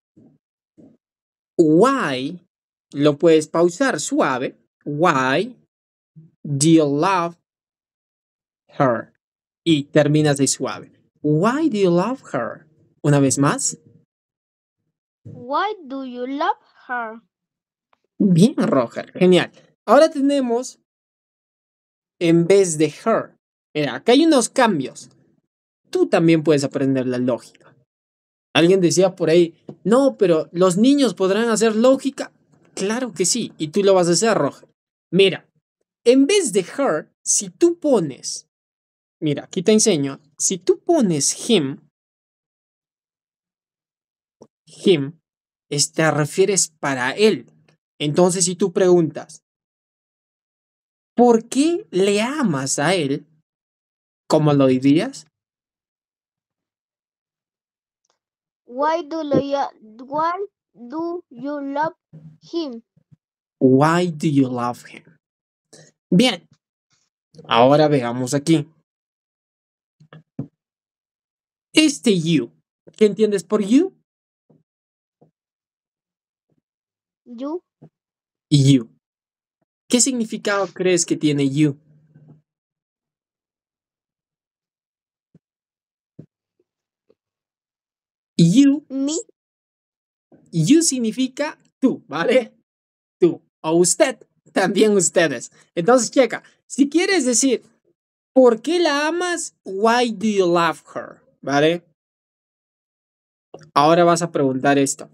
why lo puedes pausar suave. Why do you love her? Y terminas de suave. Why do you love her? Una vez más. Why do you love her? Bien, Roger. Genial. Ahora tenemos en vez de her. Mira, acá hay unos cambios. Tú también puedes aprender la lógica. Alguien decía por ahí, no, pero los niños podrán hacer lógica. Claro que sí, y tú lo vas a hacer, Roger. Mira, en vez de her, si tú pones Mira, aquí te enseño. Si tú pones him, te refieres para él. Entonces, si tú preguntas, ¿por qué le amas a él? ¿Cómo lo dirías? Why do you love him? Why do you love him? Bien, ahora veamos aquí. Este you, ¿qué entiendes por you? You, You. ¿Qué significado crees que tiene you? You, me, you significa tú, ¿vale? Tú o usted, también ustedes. Entonces, checa, si quieres decir, ¿por qué la amas? Why do you love her? ¿Vale? Ahora vas a preguntar esto.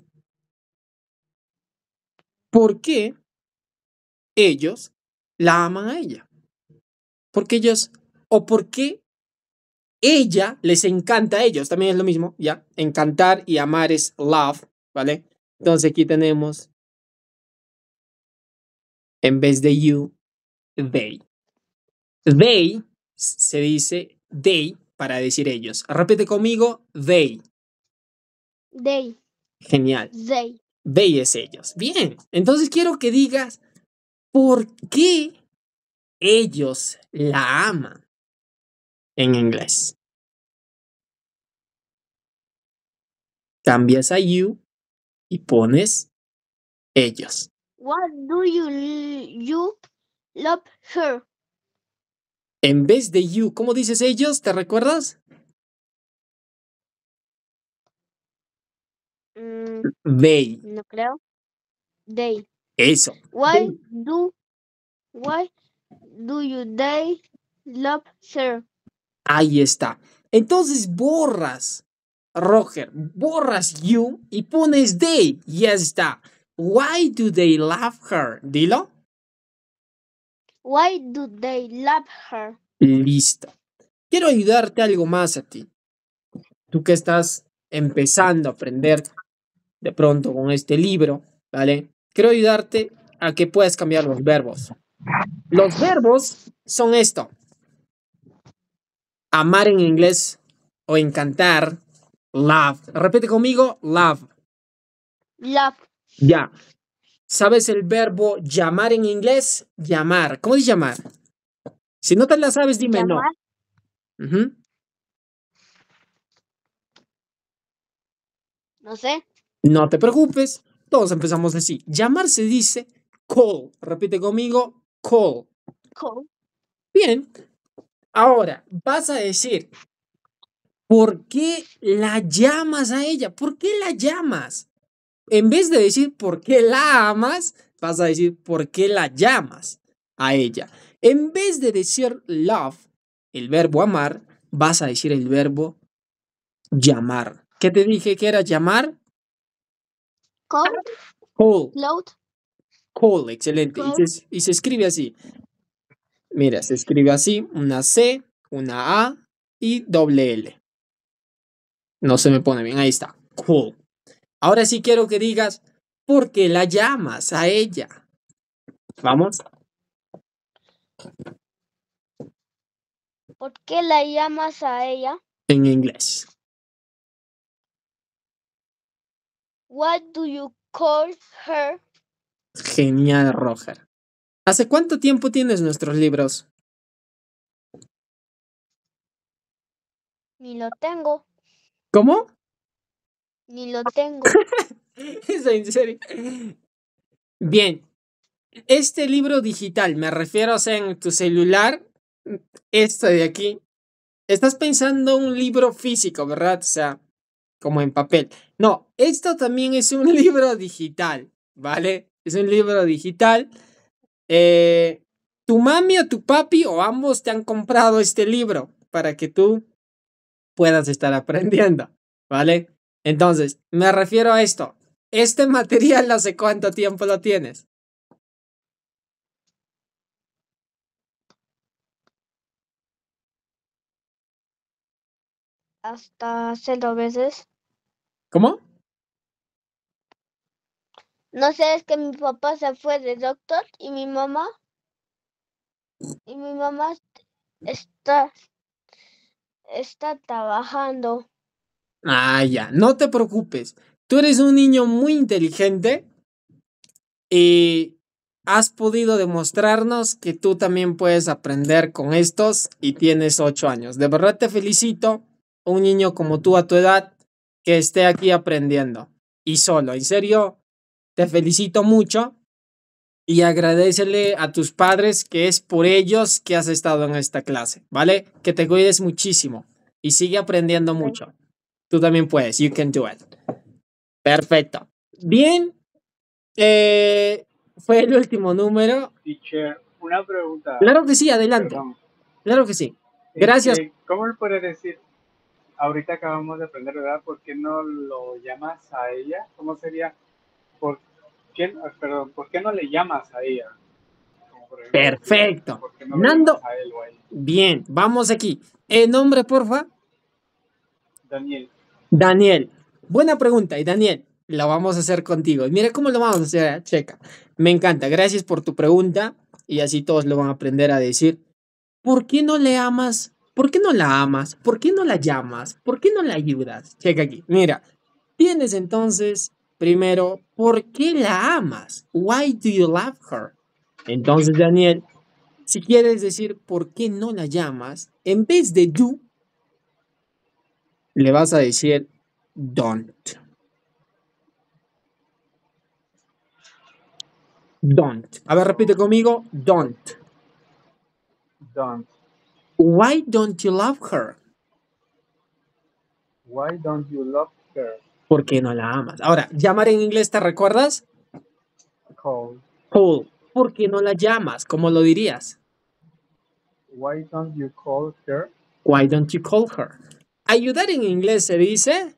¿Por qué ellos la aman a ella? Porque ellos, o por qué ella les encanta a ellos, también es lo mismo, ¿ya? Encantar y amar es love, ¿vale? Entonces aquí tenemos, en vez de you, they. They se dice they para decir ellos. Repite conmigo, they. they, Genial. they. They es ellos. Bien. Entonces quiero que digas, ¿por qué ellos la aman en inglés? Cambias a you y pones ellos. What do you love her? En vez de you, ¿cómo dices ellos? ¿Te recuerdas? They. No creo. They. Eso. Why They. do they love her? Ahí está. Entonces borras, Roger, borras you y pones they. Ya está. Why do they love her? Dilo. Why do they love her? Listo. Quiero ayudarte algo más a ti. Tú que estás empezando a aprender de pronto con este libro, ¿vale? Quiero ayudarte a que puedas cambiar los verbos. Los verbos son esto. Amar en inglés o encantar, love. Repite conmigo, love. Love. Ya. ¿Sabes el verbo llamar en inglés? Llamar. ¿Cómo dice llamar? Si no te la sabes, dime Llamar. no. Ujú. No sé. No te preocupes, todos empezamos así. Llamar se dice call. Repite conmigo, call. Call. Bien. Ahora, vas a decir, ¿por qué la llamas a ella? ¿Por qué la llamas? En vez de decir por qué la amas, vas a decir por qué la llamas a ella. En vez de decir love, el verbo amar, vas a decir el verbo llamar. ¿Qué te dije que era llamar? Call. Call. Load. Call, excelente. Call. Y se escribe así. Mira, se escribe así, una C, una A y doble L. No se me pone bien, ahí está. Call. Ahora sí quiero que digas, ¿por qué la llamas a ella? Vamos. ¿Por qué la llamas a ella? En inglés. What do you call her? Genial, Roger. ¿Hace cuánto tiempo tienes nuestros libros? Ni lo tengo. ¿Cómo? Ni lo tengo. ¿Es en serio? Bien. Este libro digital, me refiero a sea en tu celular, esto de aquí. Estás pensando un libro físico, ¿verdad? O sea, como en papel. No, esto también es un libro digital, ¿vale? Es un libro digital. Tu mami o tu papi o ambos te han comprado este libro para que tú puedas estar aprendiendo, ¿vale? Entonces, me refiero a esto. Este material, ¿hace cuánto tiempo lo tienes? hasta 0 veces. ¿Cómo? No sé, es que mi papá se fue de doctor y mi mamá está, está trabajando. Ah, ya, no te preocupes. Tú eres un niño muy inteligente y has podido demostrarnos que tú también puedes aprender con estos y tienes 8 años. De verdad te felicito, un niño como tú a tu edad que esté aquí aprendiendo y solo. En serio, te felicito mucho y agradecele a tus padres que es por ellos que has estado en esta clase, ¿vale? Que te cuides muchísimo y sigue aprendiendo Ok. mucho. Tú también puedes, you can do it. Perfecto. Bien, fue el último número. Teacher, una pregunta, Claro que sí, adelante. perdón. Claro que sí. Gracias. ¿Cómo le puedes decir? Ahorita acabamos de aprender, ¿verdad? ¿Por qué no lo llamas a ella? ¿Cómo sería? ¿Por ¿por qué no le llamas a ella? Como por ejemplo, Perfecto. ¿por qué no lo Nando, llamas a él o a ella? bien, vamos aquí. ¿El nombre, porfa? Daniel. Daniel. Buena pregunta. Y Daniel, la vamos a hacer contigo. Y mira cómo lo vamos a hacer, checa. Me encanta. Gracias por tu pregunta. Y así todos lo van a aprender a decir. ¿Por qué no le amas? ¿Por qué no la amas? ¿Por qué no la llamas? ¿Por qué no la ayudas? Checa aquí. Mira, tienes entonces, primero, ¿por qué la amas? Why do you love her? Entonces, Daniel, si quieres decir por qué no la llamas, en vez de do, le vas a decir don't. Don't. A ver, repite conmigo. Don't. Don't. Why don't you love her? Why don't you love her? ¿Por qué no la amas? Ahora, llamar en inglés, ¿te recuerdas? Call. Call. ¿Por qué no la llamas? ¿Cómo lo dirías? Why don't you call her? Why don't you call her? Ayudar en inglés se dice.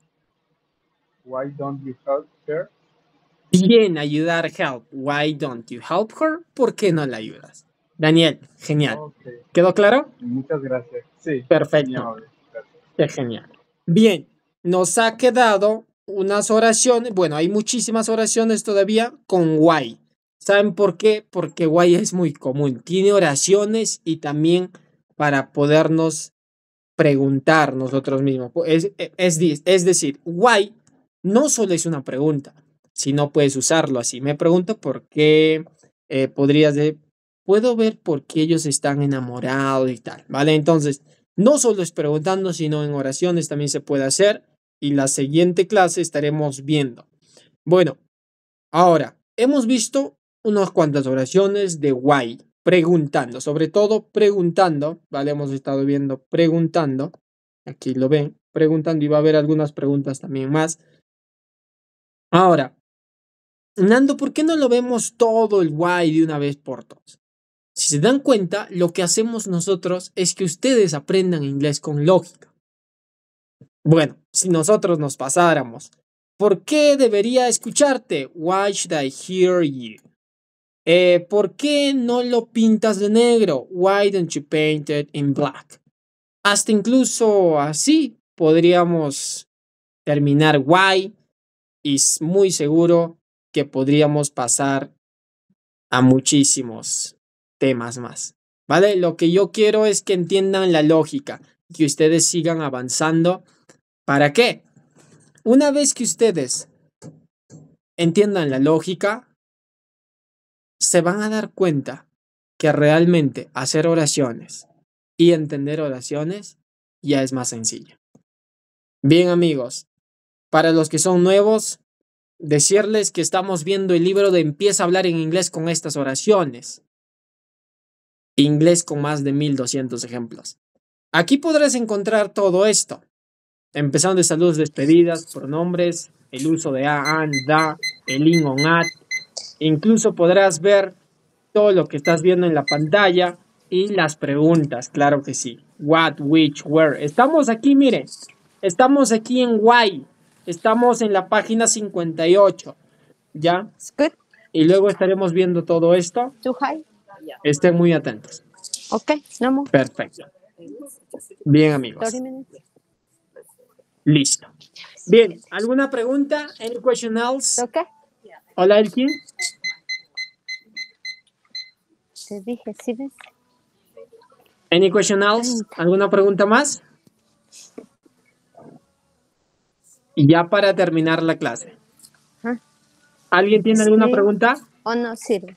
Why don't you help her? Bien, ayudar, help. Why don't you help her? ¿Por qué no la ayudas? Daniel, genial. Okay. ¿Quedó claro? Muchas gracias. Sí. Perfecto. Gracias. Qué genial. Bien, nos ha quedado unas oraciones. Bueno, hay muchísimas oraciones todavía con why. ¿Saben por qué? Porque why es muy común. Tiene oraciones y también para podernos preguntar nosotros mismos. Es decir, why no solo es una pregunta, sino puedes usarlo así. Me pregunto por qué podrías de, puedo ver por qué ellos están enamorados y tal, ¿vale? Entonces, no solo es preguntando, sino en oraciones también se puede hacer y la siguiente clase estaremos viendo. Bueno, ahora, hemos visto unas cuantas oraciones de why, preguntando, sobre todo preguntando, ¿vale? Hemos estado viendo preguntando, aquí lo ven, preguntando y va a haber algunas preguntas también más. Ahora, Nando, ¿por qué no lo vemos todo el why de una vez por todas? Si se dan cuenta, lo que hacemos nosotros es que ustedes aprendan inglés con lógica. Bueno, si nosotros nos pasáramos, ¿por qué debería escucharte? Why should I hear you? ¿Por qué no lo pintas de negro? Why don't you paint it in black? Hasta incluso así podríamos terminar why y muy seguro que podríamos pasar a muchísimos temas más. ¿Vale? Lo que yo quiero es que entiendan la lógica, que ustedes sigan avanzando. ¿Para qué? Una vez que ustedes entiendan la lógica, se van a dar cuenta que realmente hacer oraciones y entender oraciones ya es más sencillo. Bien, amigos, para los que son nuevos, decirles que estamos viendo el libro de Empieza a hablar en inglés con estas oraciones. Inglés con más de 1200 ejemplos. Aquí podrás encontrar todo esto, empezando de saludos, despedidas, pronombres, el uso de a, an, da, el in, on, at. Incluso podrás ver todo lo que estás viendo en la pantalla y las preguntas, claro que sí. What, which, where. Estamos aquí, miren. Estamos aquí en why. Estamos en la página 58. ¿Ya? Y luego estaremos viendo todo esto. Estén muy atentos. Okay, no more. Perfecto. Bien, amigos. 30 minutes. Listo. Bien, ¿alguna pregunta? Any question else? ¿Toca? Hola, Elkin. Te dije, ¿sí ves? Any question else? ¿Alguna pregunta más? Y ya para terminar la clase. Ajá. ¿Alguien tiene alguna pregunta? ¿O no sirve?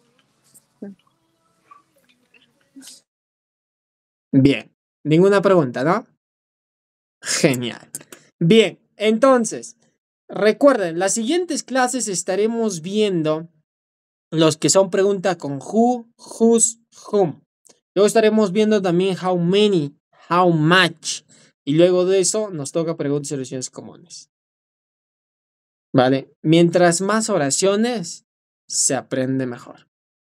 Bien, ninguna pregunta, ¿no? Genial. Bien, entonces, recuerden, las siguientes clases estaremos viendo los que son preguntas con who, whose, whom. Luego estaremos viendo también how many, how much. Y luego de eso nos toca preguntas y oraciones comunes. ¿Vale? Mientras más oraciones, se aprende mejor.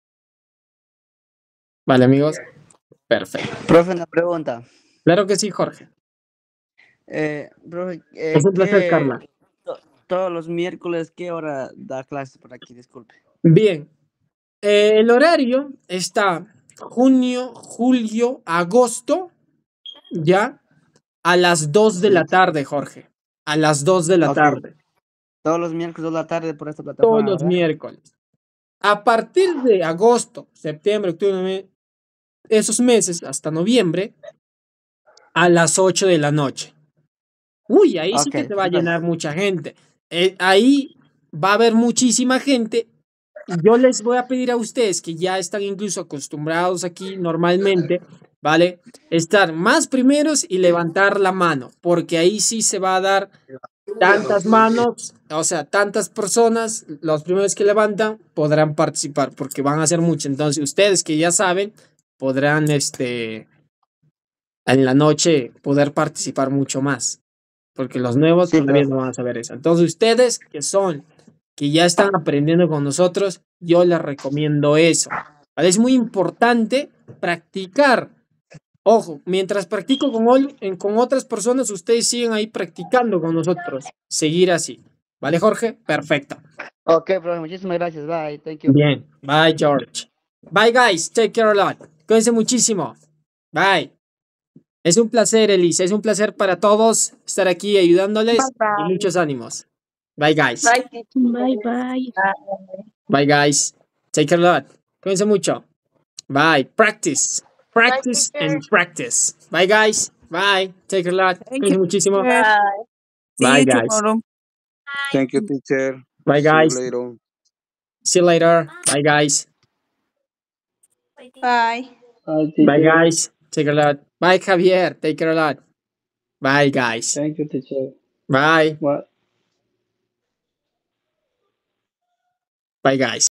¿Vale, amigos? Perfecto. Profe, una pregunta. Claro que sí, Jorge. Profe, Es un placer, Carla. todos los miércoles, ¿qué hora da clases por aquí? Disculpe. Bien. El horario está junio, julio, agosto, ya, a las 2 de la tarde, Jorge. A las 2 de la Ok. tarde. Todos los miércoles de la tarde por esta Todos plataforma, los ¿verdad? miércoles. A partir de agosto, septiembre, octubre, noviembre, esos meses, hasta noviembre, a las 8 de la noche. Uy, ahí sí Ok, que se va a perfecto. llenar mucha gente. Ahí va a haber muchísima gente. Y yo les voy a pedir a ustedes que ya están incluso acostumbrados aquí normalmente, ¿vale? Estar más primeros y levantar la mano, porque ahí sí se va a dar tantas manos, o sea, tantas personas, los primeros que levantan podrán participar, porque van a ser muchos. Entonces, ustedes que ya saben, podrán, en la noche poder participar mucho más, porque los nuevos Sí, todavía profe. no van a saber eso. Entonces, ustedes que ya están aprendiendo con nosotros, yo les recomiendo eso. ¿Vale? Es muy importante practicar. Ojo, mientras practico con otras personas, ustedes siguen ahí practicando con nosotros. Seguir así. ¿Vale, Jorge? Perfecto. Ok, profe, muchísimas gracias. Bye, thank you. Bien. Bye, George. Bye, guys. Take care a lot. Cuídense muchísimo. Bye. Es un placer, Elisa. Es un placer para todos estar aquí ayudándoles y muchos ánimos. Bye, guys. Bye, teacher. Bye, bye. Bye, guys. Take care a lot. Cuídense mucho. Bye. Practice. Practice teacher. and practice. Bye, guys. Bye. Take care a lot. Thank Cuídense you, muchísimo. teacher. Bye. See Bye, you guys. tomorrow. Thank you, teacher. Bye, See you guys. later. See you later. Bye, guys. Bye. Hi, Bye, teacher. guys. Take care a lot. Bye, Javier. Take care a lot. Bye, guys. Thank you, teacher. Bye. What? Bye, guys.